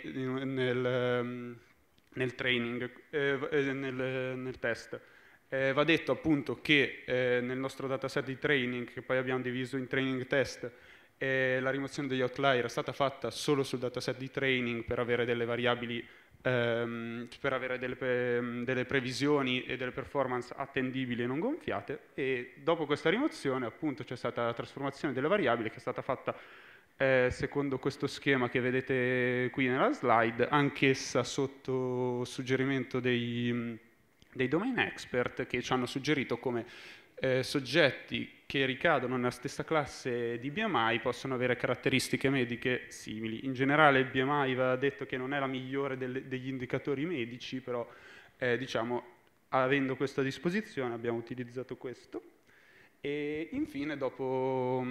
[SPEAKER 11] nel training, nel test. Va detto appunto che nel nostro dataset di training, che poi abbiamo diviso in training test, la rimozione degli outlier è stata fatta solo sul dataset di training per avere delle variabili, per avere delle previsioni e delle performance attendibili e non gonfiate, e dopo questa rimozione appunto c'è stata la trasformazione delle variabili che è stata fatta secondo questo schema che vedete qui nella slide, anch'essa sotto suggerimento dei domain expert, che ci hanno suggerito come soggetti che ricadono nella stessa classe di BMI possono avere caratteristiche mediche simili. In generale il BMI va detto che non è la migliore degli indicatori medici, però diciamo, avendo questa disposizione abbiamo utilizzato questo. E infine dopo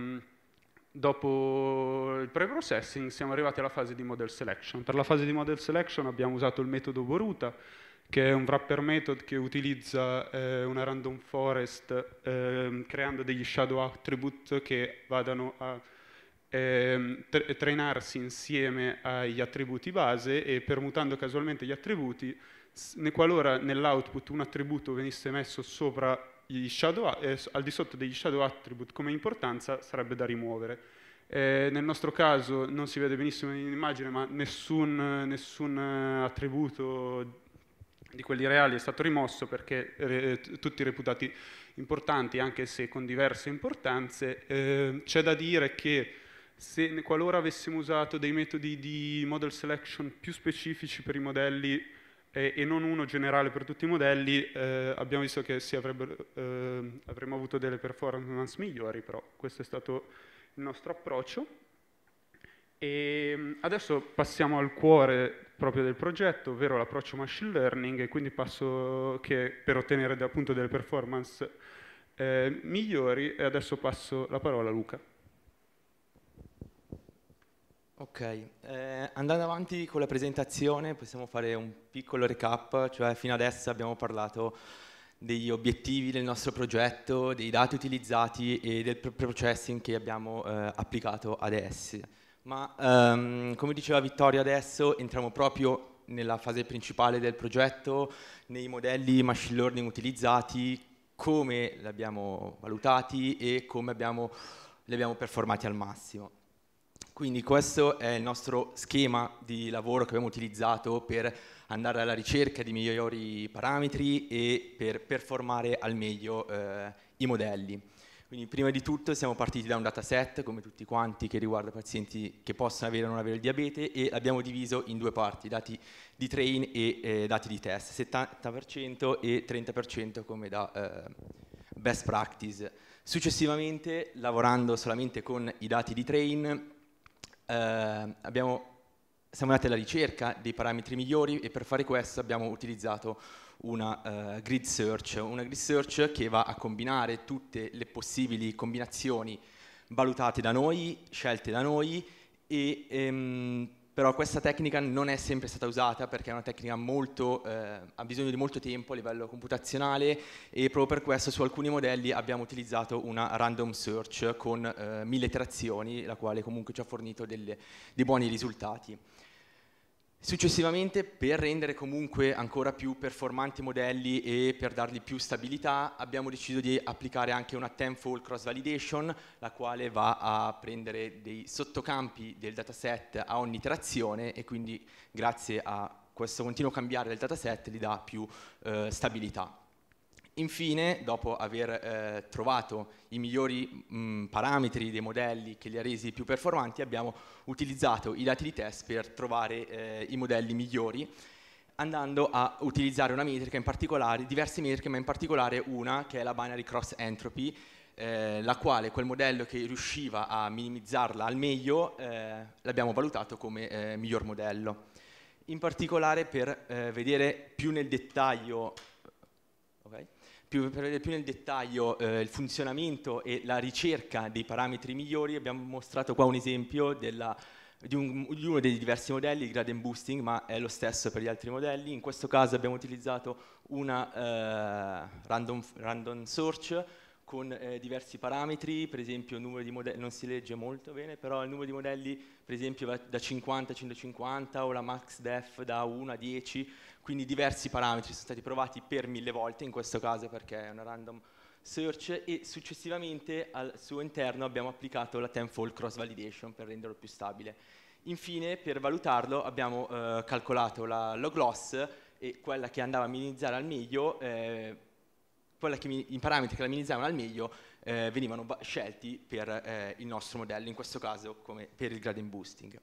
[SPEAKER 11] il pre-processing siamo arrivati alla fase di model selection. Per la fase di model selection abbiamo usato il metodo Boruta, che è un wrapper method che utilizza una random forest creando degli shadow attribute che vadano a trainarsi insieme agli attributi base, e permutando casualmente gli attributi, qualora nell'output un attributo venisse messo sopra gli al di sotto degli shadow attribute come importanza, sarebbe da rimuovere. Nel nostro caso non si vede benissimo in immagine, ma nessun attributo di quelli reali è stato rimosso perché tutti reputati importanti, anche se con diverse importanze. C'è da dire che qualora avessimo usato dei metodi di model selection più specifici per i modelli e non uno generale per tutti i modelli, abbiamo visto che avremmo avuto delle performance migliori, però questo è stato il nostro approccio. E adesso passiamo al cuore proprio del progetto, ovvero l'approccio machine learning, e quindi passo che per ottenere appunto delle performance migliori, e adesso passo la parola a Luca.
[SPEAKER 12] Ok, andando avanti con la presentazione possiamo fare un piccolo recap, cioè fino adesso abbiamo parlato degli obiettivi del nostro progetto, dei dati utilizzati e del processing che abbiamo applicato ad essi. Ma come diceva Vittorio adesso, entriamo proprio nella fase principale del progetto, nei modelli machine learning utilizzati, come li abbiamo valutati e come li abbiamo performati al massimo. Quindi questo è il nostro schema di lavoro che abbiamo utilizzato per andare alla ricerca di migliori parametri e per performare al meglio i modelli. Quindi prima di tutto siamo partiti da un dataset, come tutti quanti, che riguarda pazienti che possono avere o non avere il diabete, e l'abbiamo diviso in due parti, dati di train e dati di test, 70% e 30% come da best practice. Successivamente, lavorando solamente con i dati di train, siamo andati alla ricerca dei parametri migliori, e per fare questo abbiamo utilizzato una grid search che va a combinare tutte le possibili combinazioni valutate da noi, scelte da noi, però questa tecnica non è sempre stata usata perché è una tecnica ha bisogno di molto tempo a livello computazionale, e proprio per questo su alcuni modelli abbiamo utilizzato una random search con 1000 iterazioni, la quale comunque ci ha fornito dei buoni risultati. Successivamente, per rendere comunque ancora più performanti i modelli e per dargli più stabilità, abbiamo deciso di applicare anche una tenfold cross validation, la quale va a prendere dei sottocampi del dataset a ogni iterazione, e quindi grazie a questo continuo cambiare del dataset gli dà più stabilità. Infine, dopo aver trovato i migliori parametri dei modelli che li ha resi più performanti, abbiamo utilizzato i dati di test per trovare i modelli migliori, andando a utilizzare una metrica in particolare, diverse metriche, ma in particolare una che è la binary cross entropy, la quale quel modello che riusciva a minimizzarla al meglio l'abbiamo valutato come miglior modello. In particolare, per vedere più nel dettaglio il funzionamento e la ricerca dei parametri migliori, abbiamo mostrato qua un esempio di uno dei diversi modelli, il gradient boosting, ma è lo stesso per gli altri modelli. In questo caso abbiamo utilizzato una random search con diversi parametri, per esempio il numero di modelli, non si legge molto bene, però il numero di modelli per esempio va da 50 a 150, o la max def da 1 a 10, quindi diversi parametri sono stati provati per 1000 volte in questo caso perché è una random search, e successivamente al suo interno abbiamo applicato la tenfold cross validation per renderlo più stabile. Infine, per valutarlo abbiamo calcolato la log loss, e quella che andava a minimizzare al meglio, i parametri che la minimizzavano al meglio venivano scelti per il nostro modello, in questo caso come per il gradient boosting.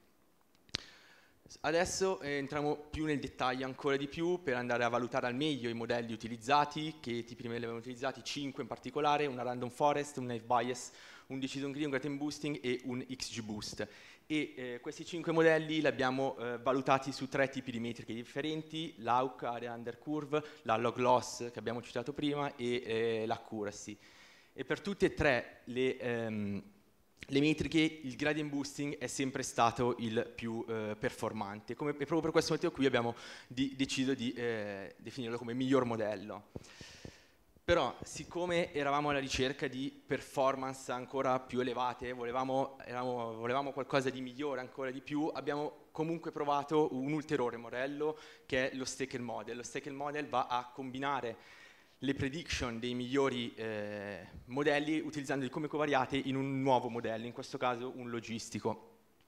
[SPEAKER 12] Adesso entriamo più nel dettaglio ancora di più per andare a valutare al meglio i modelli utilizzati, che tipi di modelli abbiamo utilizzati, 5 in particolare, una random forest, un naive bias, un decision tree, un gradient boosting e un XGBoost. E questi 5 modelli li abbiamo valutati su 3 tipi di metriche differenti: l'AUC, area under curve, la log loss che abbiamo citato prima, e l'accuracy. E per tutte e tre le metriche il gradient boosting è sempre stato il più performante, e proprio per questo motivo qui abbiamo deciso di definirlo come miglior modello. Però, siccome eravamo alla ricerca di performance ancora più elevate, volevamo qualcosa di migliore ancora di più, abbiamo comunque provato un ulteriore modello che è lo Stekel model. Lo Stekel model va a combinare le prediction dei migliori modelli utilizzandoli come covariate in un nuovo modello, in questo caso un logistico.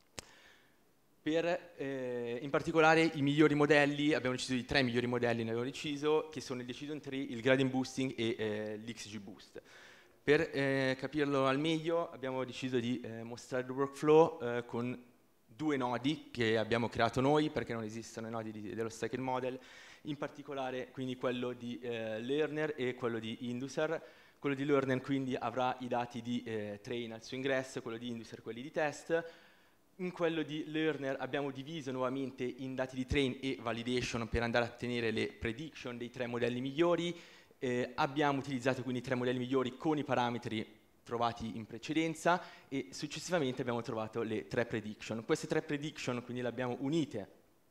[SPEAKER 12] In particolare i migliori modelli, abbiamo deciso di 3 migliori modelli, ne abbiamo deciso, che sono il Decision Tree, il Gradient Boosting e l'XGBoost. Per capirlo al meglio abbiamo deciso di mostrare il workflow con 2 nodi che abbiamo creato noi, perché non esistono i nodi dello Stacked Model, in particolare quindi quello di Learner e quello di Inducer. Quello di Learner quindi avrà i dati di train al suo ingresso, quello di Inducer quelli di test. In quello di Learner abbiamo diviso nuovamente in dati di train e validation per andare a ottenere le prediction dei 3 modelli migliori. Abbiamo utilizzato quindi i 3 modelli migliori con i parametri trovati in precedenza e successivamente abbiamo trovato le 3 prediction. Queste 3 prediction quindi le abbiamo unite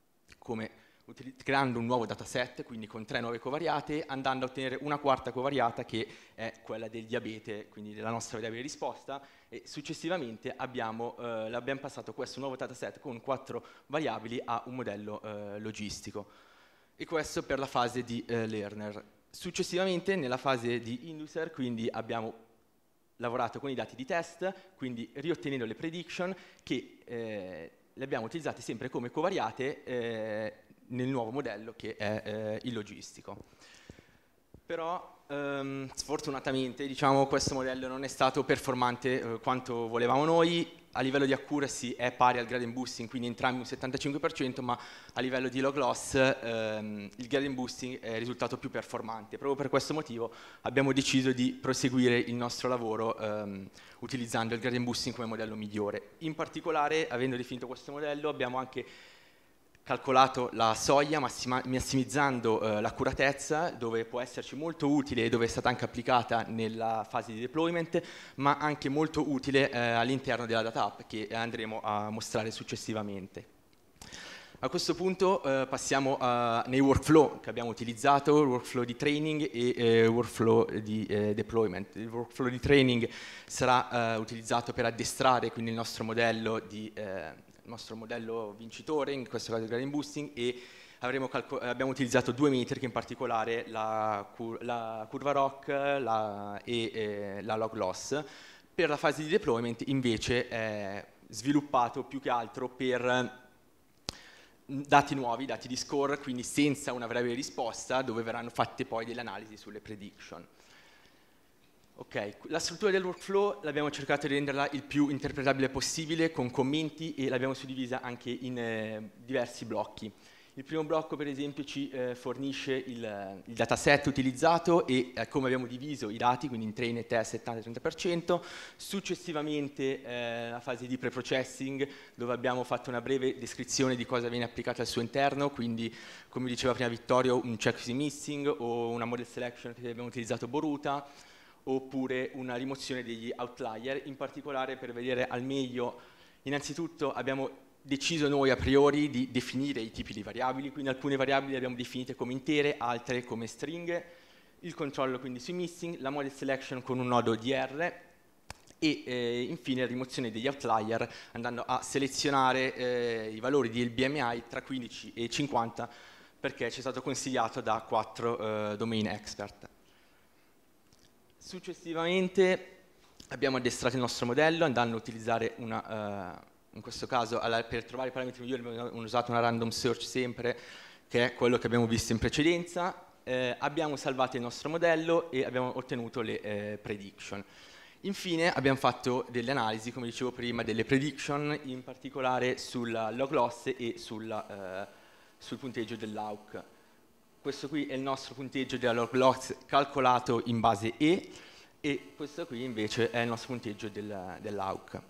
[SPEAKER 12] creando un nuovo dataset, quindi con 3 nuove covariate, andando a ottenere una quarta covariata che è quella del diabete, quindi della nostra variabile risposta, e successivamente l'abbiamo passato questo nuovo dataset con 4 variabili a un modello logistico. E questo per la fase di Learner. Successivamente nella fase di Inducer quindi abbiamo lavorato con i dati di test, quindi riottenendo le prediction che le abbiamo utilizzate sempre come covariate nel nuovo modello che è il logistico. Però sfortunatamente diciamo, questo modello non è stato performante quanto volevamo noi. A livello di accuracy è pari al gradient boosting, quindi entrambi un 75%, ma a livello di log loss il gradient boosting è risultato più performante. Proprio per questo motivo abbiamo deciso di proseguire il nostro lavoro utilizzando il gradient boosting come modello migliore. In particolare, avendo definito questo modello, abbiamo anche calcolato la soglia massimizzando l'accuratezza, dove può esserci molto utile e dove è stata anche applicata nella fase di deployment, ma anche molto utile all'interno della data app che andremo a mostrare successivamente. A questo punto passiamo nei workflow che abbiamo utilizzato, il workflow di training e workflow di deployment. Il workflow di training sarà utilizzato per addestrare quindi il nostro modello vincitore, in questo caso il gradient boosting, e abbiamo utilizzato 2 metriche, in particolare la curva ROC e la log loss. Per la fase di deployment invece è sviluppato più che altro per dati nuovi, dati di score, quindi senza una variabile risposta, dove verranno fatte poi delle analisi sulle prediction. Ok, la struttura del workflow l'abbiamo cercato di renderla il più interpretabile possibile con commenti e l'abbiamo suddivisa anche in diversi blocchi. Il primo blocco per esempio ci fornisce il dataset utilizzato e come abbiamo diviso i dati, quindi in train e test 70-30%. Successivamente la fase di pre-processing, dove abbiamo fatto una breve descrizione di cosa viene applicato al suo interno, quindi come diceva prima Vittorio, un check is missing o una model selection che abbiamo utilizzato Boruta, oppure una rimozione degli outlier, in particolare per vedere al meglio. Innanzitutto abbiamo deciso noi a priori di definire i tipi di variabili, quindi alcune variabili le abbiamo definite come intere, altre come stringhe, il controllo quindi sui missing, la model selection con un nodo DR e infine la rimozione degli outlier andando a selezionare i valori di BMI tra 15 e 50 perché ci è stato consigliato da 4 domain expert. Successivamente abbiamo addestrato il nostro modello andando a utilizzare in questo caso per trovare i parametri migliori abbiamo usato una random search sempre, che è quello che abbiamo visto in precedenza. Abbiamo salvato il nostro modello e abbiamo ottenuto le prediction. Infine abbiamo fatto delle analisi, come dicevo prima, delle prediction, in particolare sulla log loss e sul punteggio dell'AUC. Questo qui è il nostro punteggio della log loss calcolato in base e questo qui invece è il nostro punteggio dell'AUC.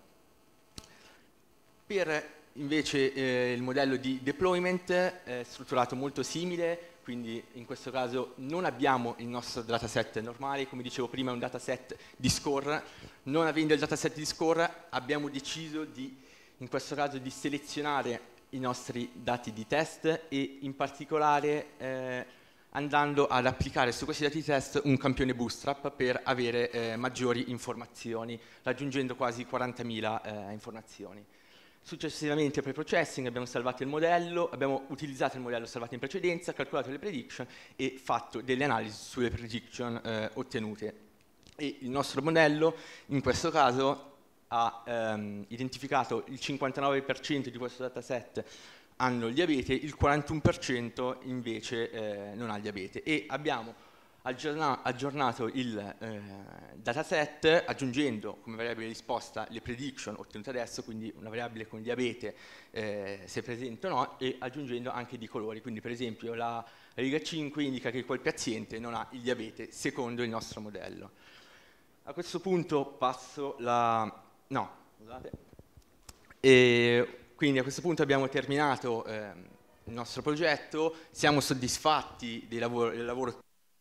[SPEAKER 12] Per invece il modello di deployment è strutturato molto simile, quindi in questo caso non abbiamo il nostro dataset normale, come dicevo prima è un dataset di score. Non avendo il dataset di score abbiamo deciso in questo caso di selezionare i nostri dati di test e in particolare andando ad applicare su questi dati di test un campione bootstrap per avere maggiori informazioni, raggiungendo quasi 40.000 informazioni. Successivamente pre-processing, abbiamo salvato il modello, abbiamo utilizzato il modello salvato in precedenza, calcolato le prediction e fatto delle analisi sulle prediction ottenute. E il nostro modello in questo caso ha identificato il 59% di questo dataset hanno il diabete, il 41% invece non ha il diabete, e abbiamo aggiornato il dataset aggiungendo come variabile risposta le prediction ottenute adesso, quindi una variabile con il diabete se è presente o no, e aggiungendo anche di colori, quindi per esempio la riga 5 indica che quel paziente non ha il diabete secondo il nostro modello. A questo punto passo la... no, scusate. E quindi a questo punto abbiamo terminato il nostro progetto, siamo soddisfatti del lavoro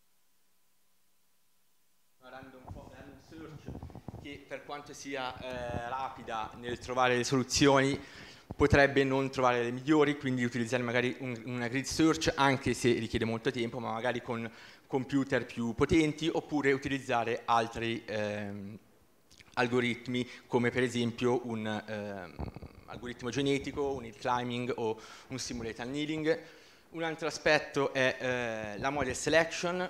[SPEAKER 12] che per quanto sia rapida nel trovare le soluzioni potrebbe non trovare le migliori, quindi utilizzare magari una grid search anche se richiede molto tempo, ma magari con computer più potenti, oppure utilizzare altri algoritmi come per esempio un algoritmo genetico, un hill climbing o un simulate annealing. Un altro aspetto è la model selection,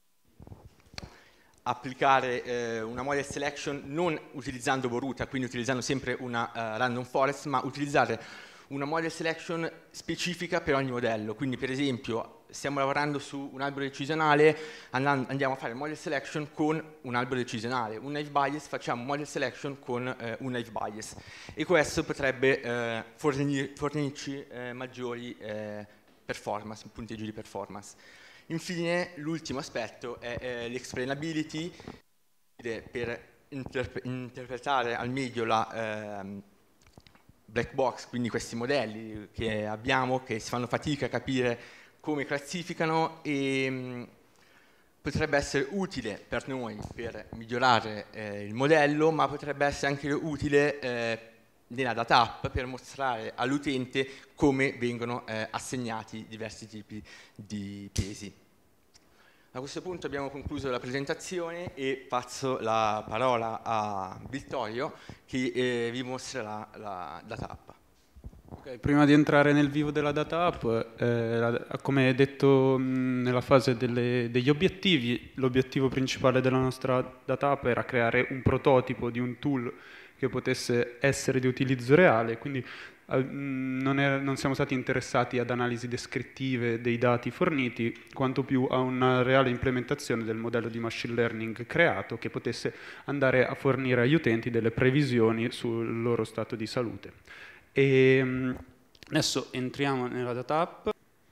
[SPEAKER 12] applicare una model selection non utilizzando Boruta, quindi utilizzando sempre una random forest, ma utilizzare una model selection specifica per ogni modello. Quindi per esempio stiamo lavorando su un albero decisionale, andiamo a fare model selection con un albero decisionale, un naive bias, facciamo model selection con un naive bias, e questo potrebbe fornirci maggiori performance, punteggi di performance. Infine, l'ultimo aspetto è l'explainability, per interpretare al meglio la black box, quindi questi modelli che abbiamo, che si fanno fatica a capire come classificano, e potrebbe essere utile per noi per migliorare il modello, ma potrebbe essere anche utile nella data app per mostrare all'utente come vengono assegnati diversi tipi di pesi. A questo punto abbiamo concluso la presentazione e passo la parola a Vittorio che vi mostrerà la data app.
[SPEAKER 11] Okay, prima di entrare nel vivo della data app, come detto nella fase degli obiettivi, l'obiettivo principale della nostra data app era creare un prototipo di un tool che potesse essere di utilizzo reale, quindi non siamo stati interessati ad analisi descrittive dei dati forniti, quanto più a una reale implementazione del modello di machine learning creato che potesse andare a fornire agli utenti delle previsioni sul loro stato di salute. E adesso entriamo nella data app.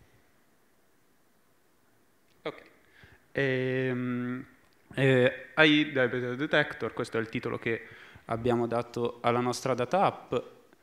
[SPEAKER 11] Ok. AI Diabetes Detector, questo è il titolo che abbiamo dato alla nostra data app,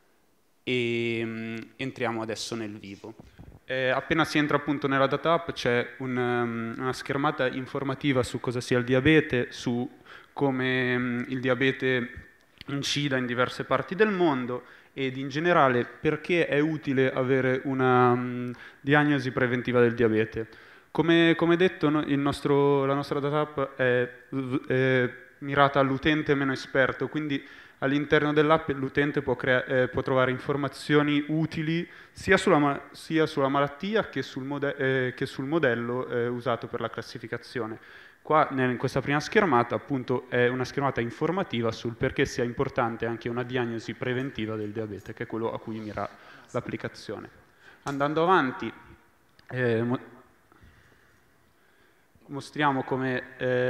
[SPEAKER 11] e entriamo adesso nel vivo. Appena si entra appunto nella data app c'è una schermata informativa su cosa sia il diabete, su come il diabete incida in diverse parti del mondo ed in generale perché è utile avere una diagnosi preventiva del diabete. Come detto, la nostra data app è mirata all'utente meno esperto, quindi all'interno dell'app l'utente può trovare informazioni utili sia sulla malattia che sul modello usato per la classificazione. Qua in questa prima schermata appunto è una schermata informativa sul perché sia importante anche una diagnosi preventiva del diabete, che è quello a cui mira l'applicazione. Andando avanti, mostriamo come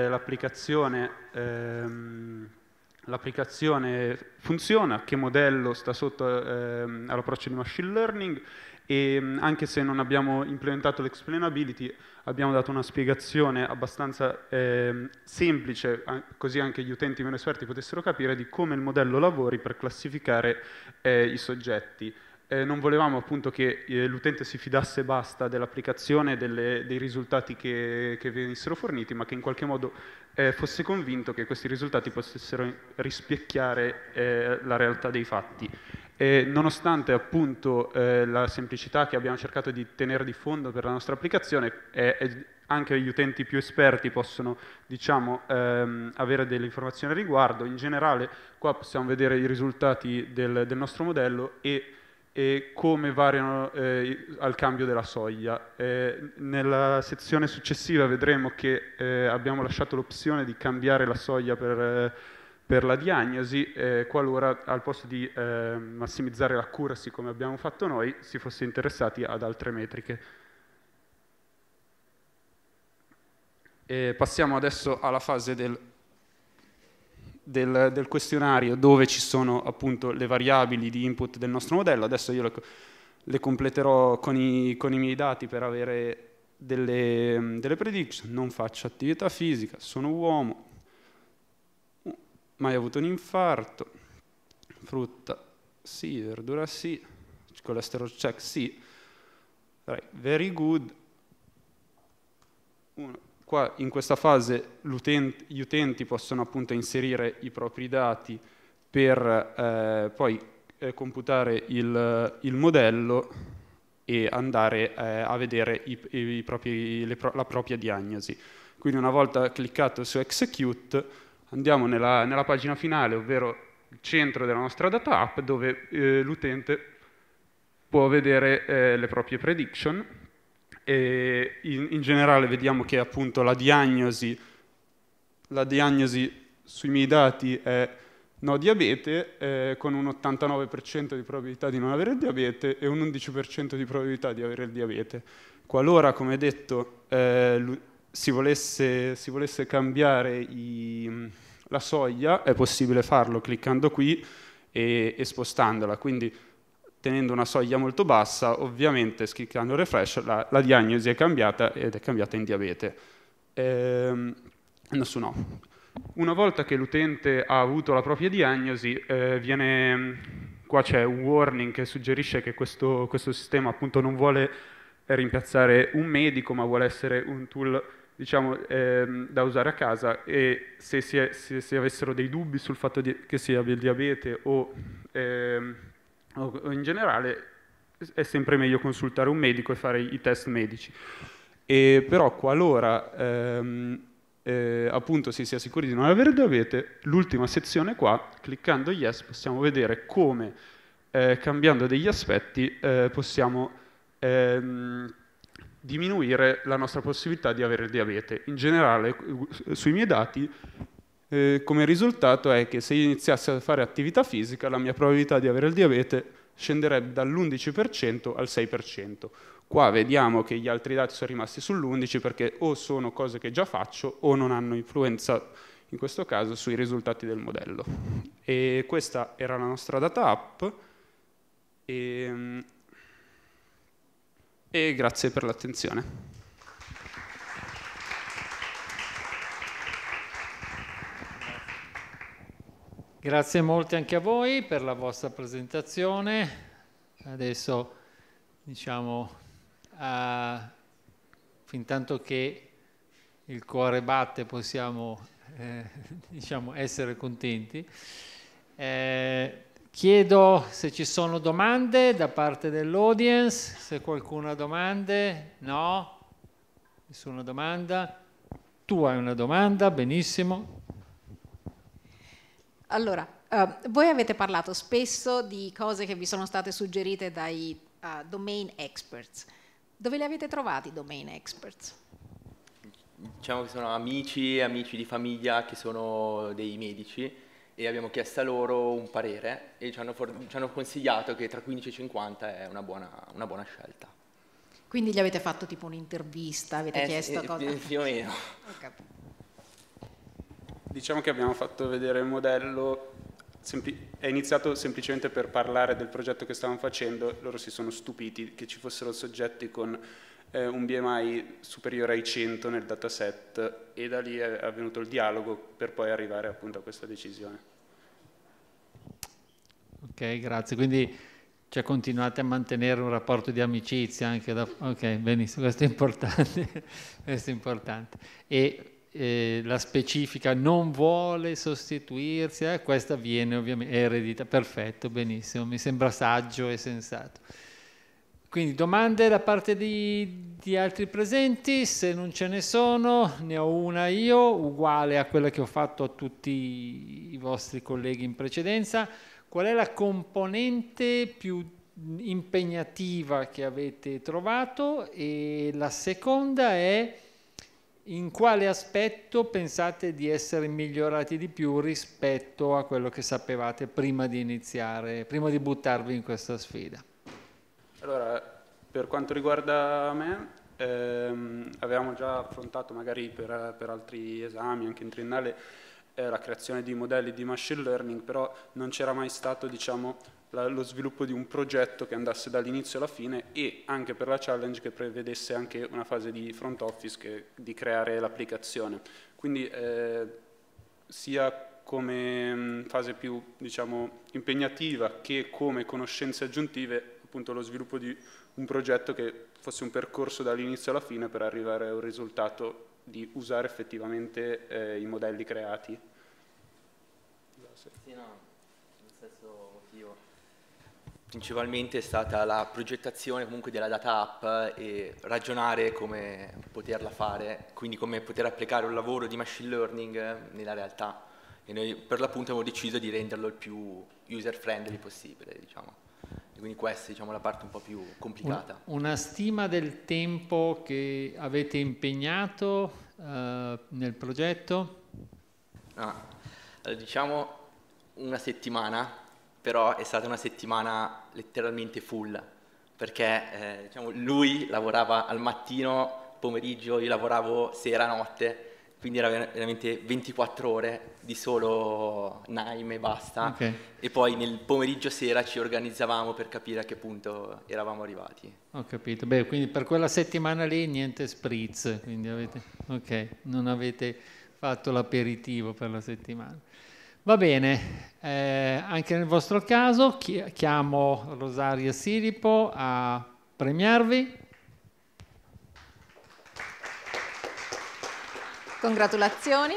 [SPEAKER 11] l'applicazione funziona, che modello sta sotto all'approccio di machine learning, e anche se non abbiamo implementato l'explainability abbiamo dato una spiegazione abbastanza semplice, così anche gli utenti meno esperti potessero capire di come il modello lavori per classificare i soggetti. Non volevamo appunto che l'utente si fidasse basta dell'applicazione dei risultati che venissero forniti, ma che in qualche modo fosse convinto che questi risultati potessero rispecchiare la realtà dei fatti. Nonostante appunto la semplicità che abbiamo cercato di tenere di fondo per la nostra applicazione, è anche gli utenti più esperti possono, diciamo, avere delle informazioni al riguardo. In generale qua possiamo vedere i risultati del nostro modello e come variano al cambio della soglia. Nella sezione successiva vedremo che abbiamo lasciato l'opzione di cambiare la soglia per la diagnosi, qualora al posto di massimizzare l'accuracy come abbiamo fatto noi, si fosse interessati ad altre metriche. Passiamo adesso alla fase del questionario, dove ci sono appunto le variabili di input del nostro modello. Adesso io le completerò con i miei dati per avere delle prediction. Non faccio attività fisica, sono uomo, mai avuto un infarto, frutta sì, verdura sì, cholesterol check sì, very good. Qua in questa fase gli utenti possono appunto inserire i propri dati per poi computare il modello e andare a vedere la propria diagnosi. Quindi una volta cliccato su Execute andiamo nella pagina finale, ovvero il centro della nostra data app, dove l'utente può vedere le proprie prediction. E in generale vediamo che appunto la diagnosi sui miei dati è no diabete, con un 89% di probabilità di non avere il diabete e un 11% di probabilità di avere il diabete. Qualora, come detto, si volesse cambiare la soglia, è possibile farlo cliccando qui e spostandola. Quindi, tenendo una soglia molto bassa, ovviamente cliccando refresh la diagnosi è cambiata ed è cambiata in diabete. Una volta che l'utente ha avuto la propria diagnosi, qua c'è un warning che suggerisce che questo sistema appunto non vuole rimpiazzare un medico, ma vuole essere un tool, diciamo, da usare a casa, e se avessero dei dubbi sul fatto che si abbia il diabete o in generale, è sempre meglio consultare un medico e fare i test medici. Però qualora appunto si sia sicuri di non avere diabete, l'ultima sezione qua, cliccando yes, possiamo vedere come cambiando degli aspetti possiamo diminuire la nostra possibilità di avere il diabete. In generale, sui miei dati, come risultato è che se io iniziassi a fare attività fisica, la mia probabilità di avere il diabete scenderebbe dall'11% al 6%. Qua vediamo che gli altri dati sono rimasti sull'11 perché o sono cose che già faccio o non hanno influenza, in questo caso, sui risultati del modello. E questa era la nostra data app e grazie per l'attenzione.
[SPEAKER 1] Grazie molte anche a voi per la vostra presentazione. Adesso, diciamo, fin tanto che il cuore batte possiamo diciamo, essere contenti. Chiedo se ci sono domande da parte dell'audience, se qualcuno ha domande. No? Nessuna domanda? Tu hai una domanda, benissimo.
[SPEAKER 3] Allora, voi avete parlato spesso di cose che vi sono state suggerite dai domain experts. Dove li avete trovati i domain experts?
[SPEAKER 12] Diciamo che sono amici di famiglia che sono dei medici, e abbiamo chiesto a loro un parere e ci hanno consigliato che tra 15 e 50 è una buona scelta.
[SPEAKER 3] Quindi gli avete fatto tipo un'intervista, avete chiesto cosa?
[SPEAKER 12] Più o meno.
[SPEAKER 3] Okay.
[SPEAKER 11] Diciamo che abbiamo fatto vedere il modello, è iniziato semplicemente per parlare del progetto che stavamo facendo. Loro si sono stupiti che ci fossero soggetti con un BMI superiore ai 100 nel dataset, e da lì è avvenuto il dialogo per poi arrivare appunto a questa decisione.
[SPEAKER 1] Ok, grazie. Quindi continuate a mantenere un rapporto di amicizia anche da... Ok, benissimo, questo è importante. Questo è importante. E la specifica non vuole sostituirsi, questa viene ovviamente, è eredita, perfetto, benissimo, mi sembra saggio e sensato. Quindi domande da parte di altri presenti? Se non ce ne sono, ne ho una io, uguale a quella che ho fatto a tutti i vostri colleghi in precedenza. Qual è la componente più impegnativa che avete trovato? E la seconda è: in quale aspetto pensate di essere migliorati di più rispetto a quello che sapevate prima di iniziare, prima di buttarvi in questa sfida?
[SPEAKER 11] Allora, per quanto riguarda me, avevamo già affrontato magari per altri esami, anche in triennale, la creazione di modelli di machine learning, però non c'era mai stato, diciamo, lo sviluppo di un progetto che andasse dall'inizio alla fine, e anche per la challenge che prevedesse anche una fase di front office di creare l'applicazione. Quindi sia come fase più, diciamo, impegnativa che come conoscenze aggiuntive, appunto lo sviluppo di un progetto che fosse un percorso dall'inizio alla fine per arrivare a un risultato di usare effettivamente i modelli creati.
[SPEAKER 12] Sì, no, lo stesso motivo. Principalmente è stata la progettazione comunque della data app e ragionare come poterla fare, quindi come poter applicare un lavoro di machine learning nella realtà. E noi per l'appunto abbiamo deciso di renderlo il più user friendly possibile, diciamo. E quindi questa è, diciamo, la parte un po' più complicata.
[SPEAKER 1] Una stima del tempo che avete impegnato nel progetto?
[SPEAKER 12] Diciamo una settimana, però è stata una settimana letteralmente full, perché diciamo, lui lavorava al mattino, pomeriggio, io lavoravo sera, notte, quindi era veramente 24 ore di solo Naim e basta.
[SPEAKER 1] Okay.
[SPEAKER 12] E poi nel pomeriggio sera ci organizzavamo per capire a che punto eravamo arrivati.
[SPEAKER 1] Ho capito. Beh, quindi per quella settimana lì niente spritz, quindi non avete fatto l'aperitivo per la settimana. Va bene, anche nel vostro caso chiamo Rosaria Siripo a premiarvi.
[SPEAKER 3] Congratulazioni.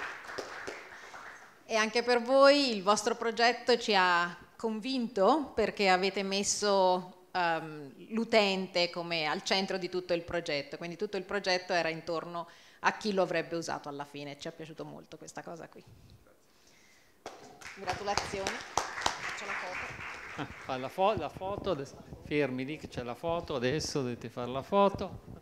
[SPEAKER 3] E anche per voi il vostro progetto ci ha convinto, perché avete messo l'utente come al centro di tutto il progetto, quindi tutto il progetto era intorno a chi lo avrebbe usato alla fine. Ci è piaciuto molto questa cosa qui. Congratulazioni. Faccio la foto.
[SPEAKER 1] La foto adesso. Fermi lì che c'è la foto, adesso dovete fare la foto.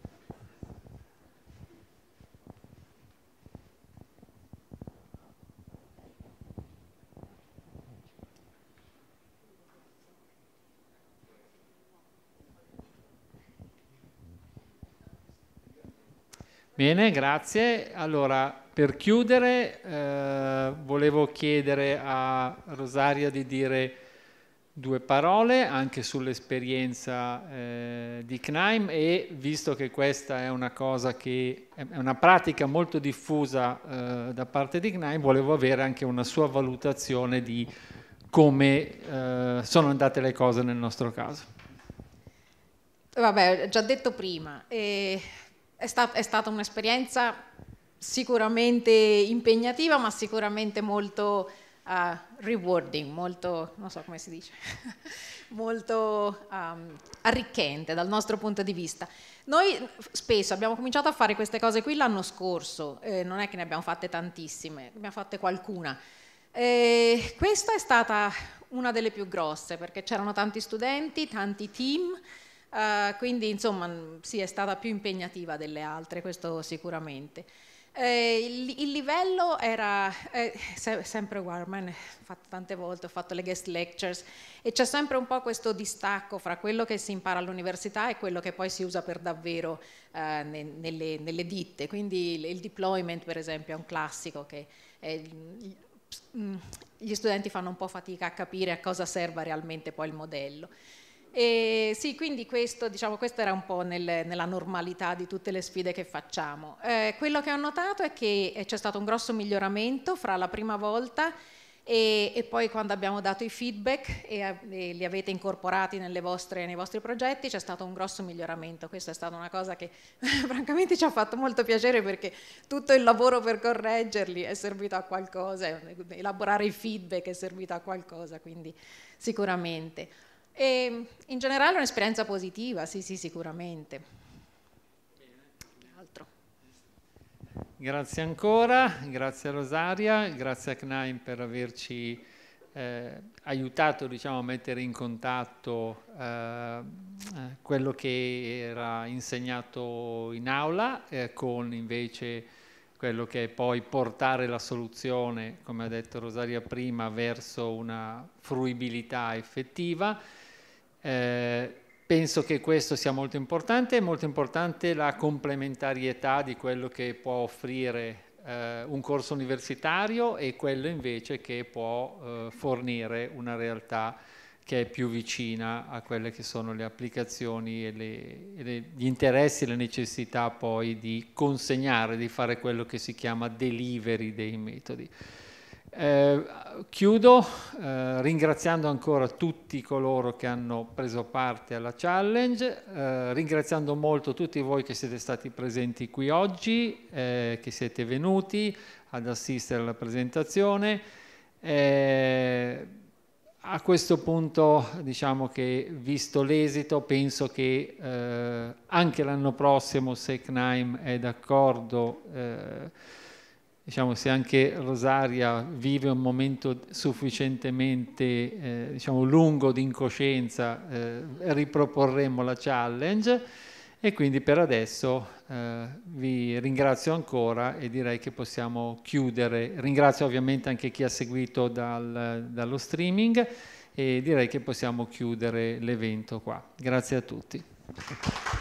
[SPEAKER 1] Bene, grazie. Allora, per chiudere, volevo chiedere a Rosaria di dire due parole anche sull'esperienza di CNAIM, e visto che questa è una cosa che è una pratica molto diffusa da parte di CNAIM, volevo avere anche una sua valutazione di come sono andate le cose nel nostro caso.
[SPEAKER 3] Vabbè, ho già detto prima, è stata un'esperienza sicuramente impegnativa, ma sicuramente molto rewarding, molto, non so come si dice, molto arricchente dal nostro punto di vista. Noi spesso abbiamo cominciato a fare queste cose qui l'anno scorso, non è che ne abbiamo fatte tantissime, ne abbiamo fatte qualcuna. Questa è stata una delle più grosse, perché c'erano tanti studenti, tanti team, quindi insomma sì, è stata più impegnativa delle altre, questo sicuramente. Il livello era sempre uguale, ormai ne ho fatto tante volte, ho fatto le guest lectures e c'è sempre un po' questo distacco fra quello che si impara all'università e quello che poi si usa per davvero nelle ditte. Quindi il deployment, per esempio, è un classico che gli studenti fanno un po' fatica a capire a cosa serva realmente poi il modello. E sì, quindi questo era un po' nella normalità di tutte le sfide che facciamo. Quello che ho notato è che c'è stato un grosso miglioramento fra la prima volta e poi quando abbiamo dato i feedback e li avete incorporati nei vostri progetti, c'è stato un grosso miglioramento. Questa è stata una cosa che francamente ci ha fatto molto piacere, perché tutto il lavoro per correggerli è servito a qualcosa, elaborare i feedback è servito a qualcosa, quindi sicuramente. E in generale un'esperienza positiva, sì, sicuramente. Altro.
[SPEAKER 1] Grazie ancora, grazie a Rosaria, grazie a CNAIM per averci aiutato, diciamo, a mettere in contatto quello che era insegnato in aula con invece quello che è poi portare la soluzione, come ha detto Rosaria prima, verso una fruibilità effettiva. Penso che questo sia molto importante, è molto importante la complementarietà di quello che può offrire un corso universitario e quello invece che può fornire una realtà che è più vicina a quelle che sono le applicazioni e gli interessi e le necessità poi di consegnare, di fare quello che si chiama delivery dei metodi. Chiudo ringraziando ancora tutti coloro che hanno preso parte alla challenge, ringraziando molto tutti voi che siete stati presenti qui oggi, che siete venuti ad assistere alla presentazione. A questo punto diciamo che, visto l'esito, penso che anche l'anno prossimo, se CNAIM è d'accordo, diciamo, se anche Rosaria vive un momento sufficientemente diciamo, lungo di incoscienza, riproporremo la challenge. E quindi per adesso vi ringrazio ancora e direi che possiamo chiudere. Ringrazio ovviamente anche chi ha seguito dallo streaming e direi che possiamo chiudere l'evento qua. Grazie a tutti.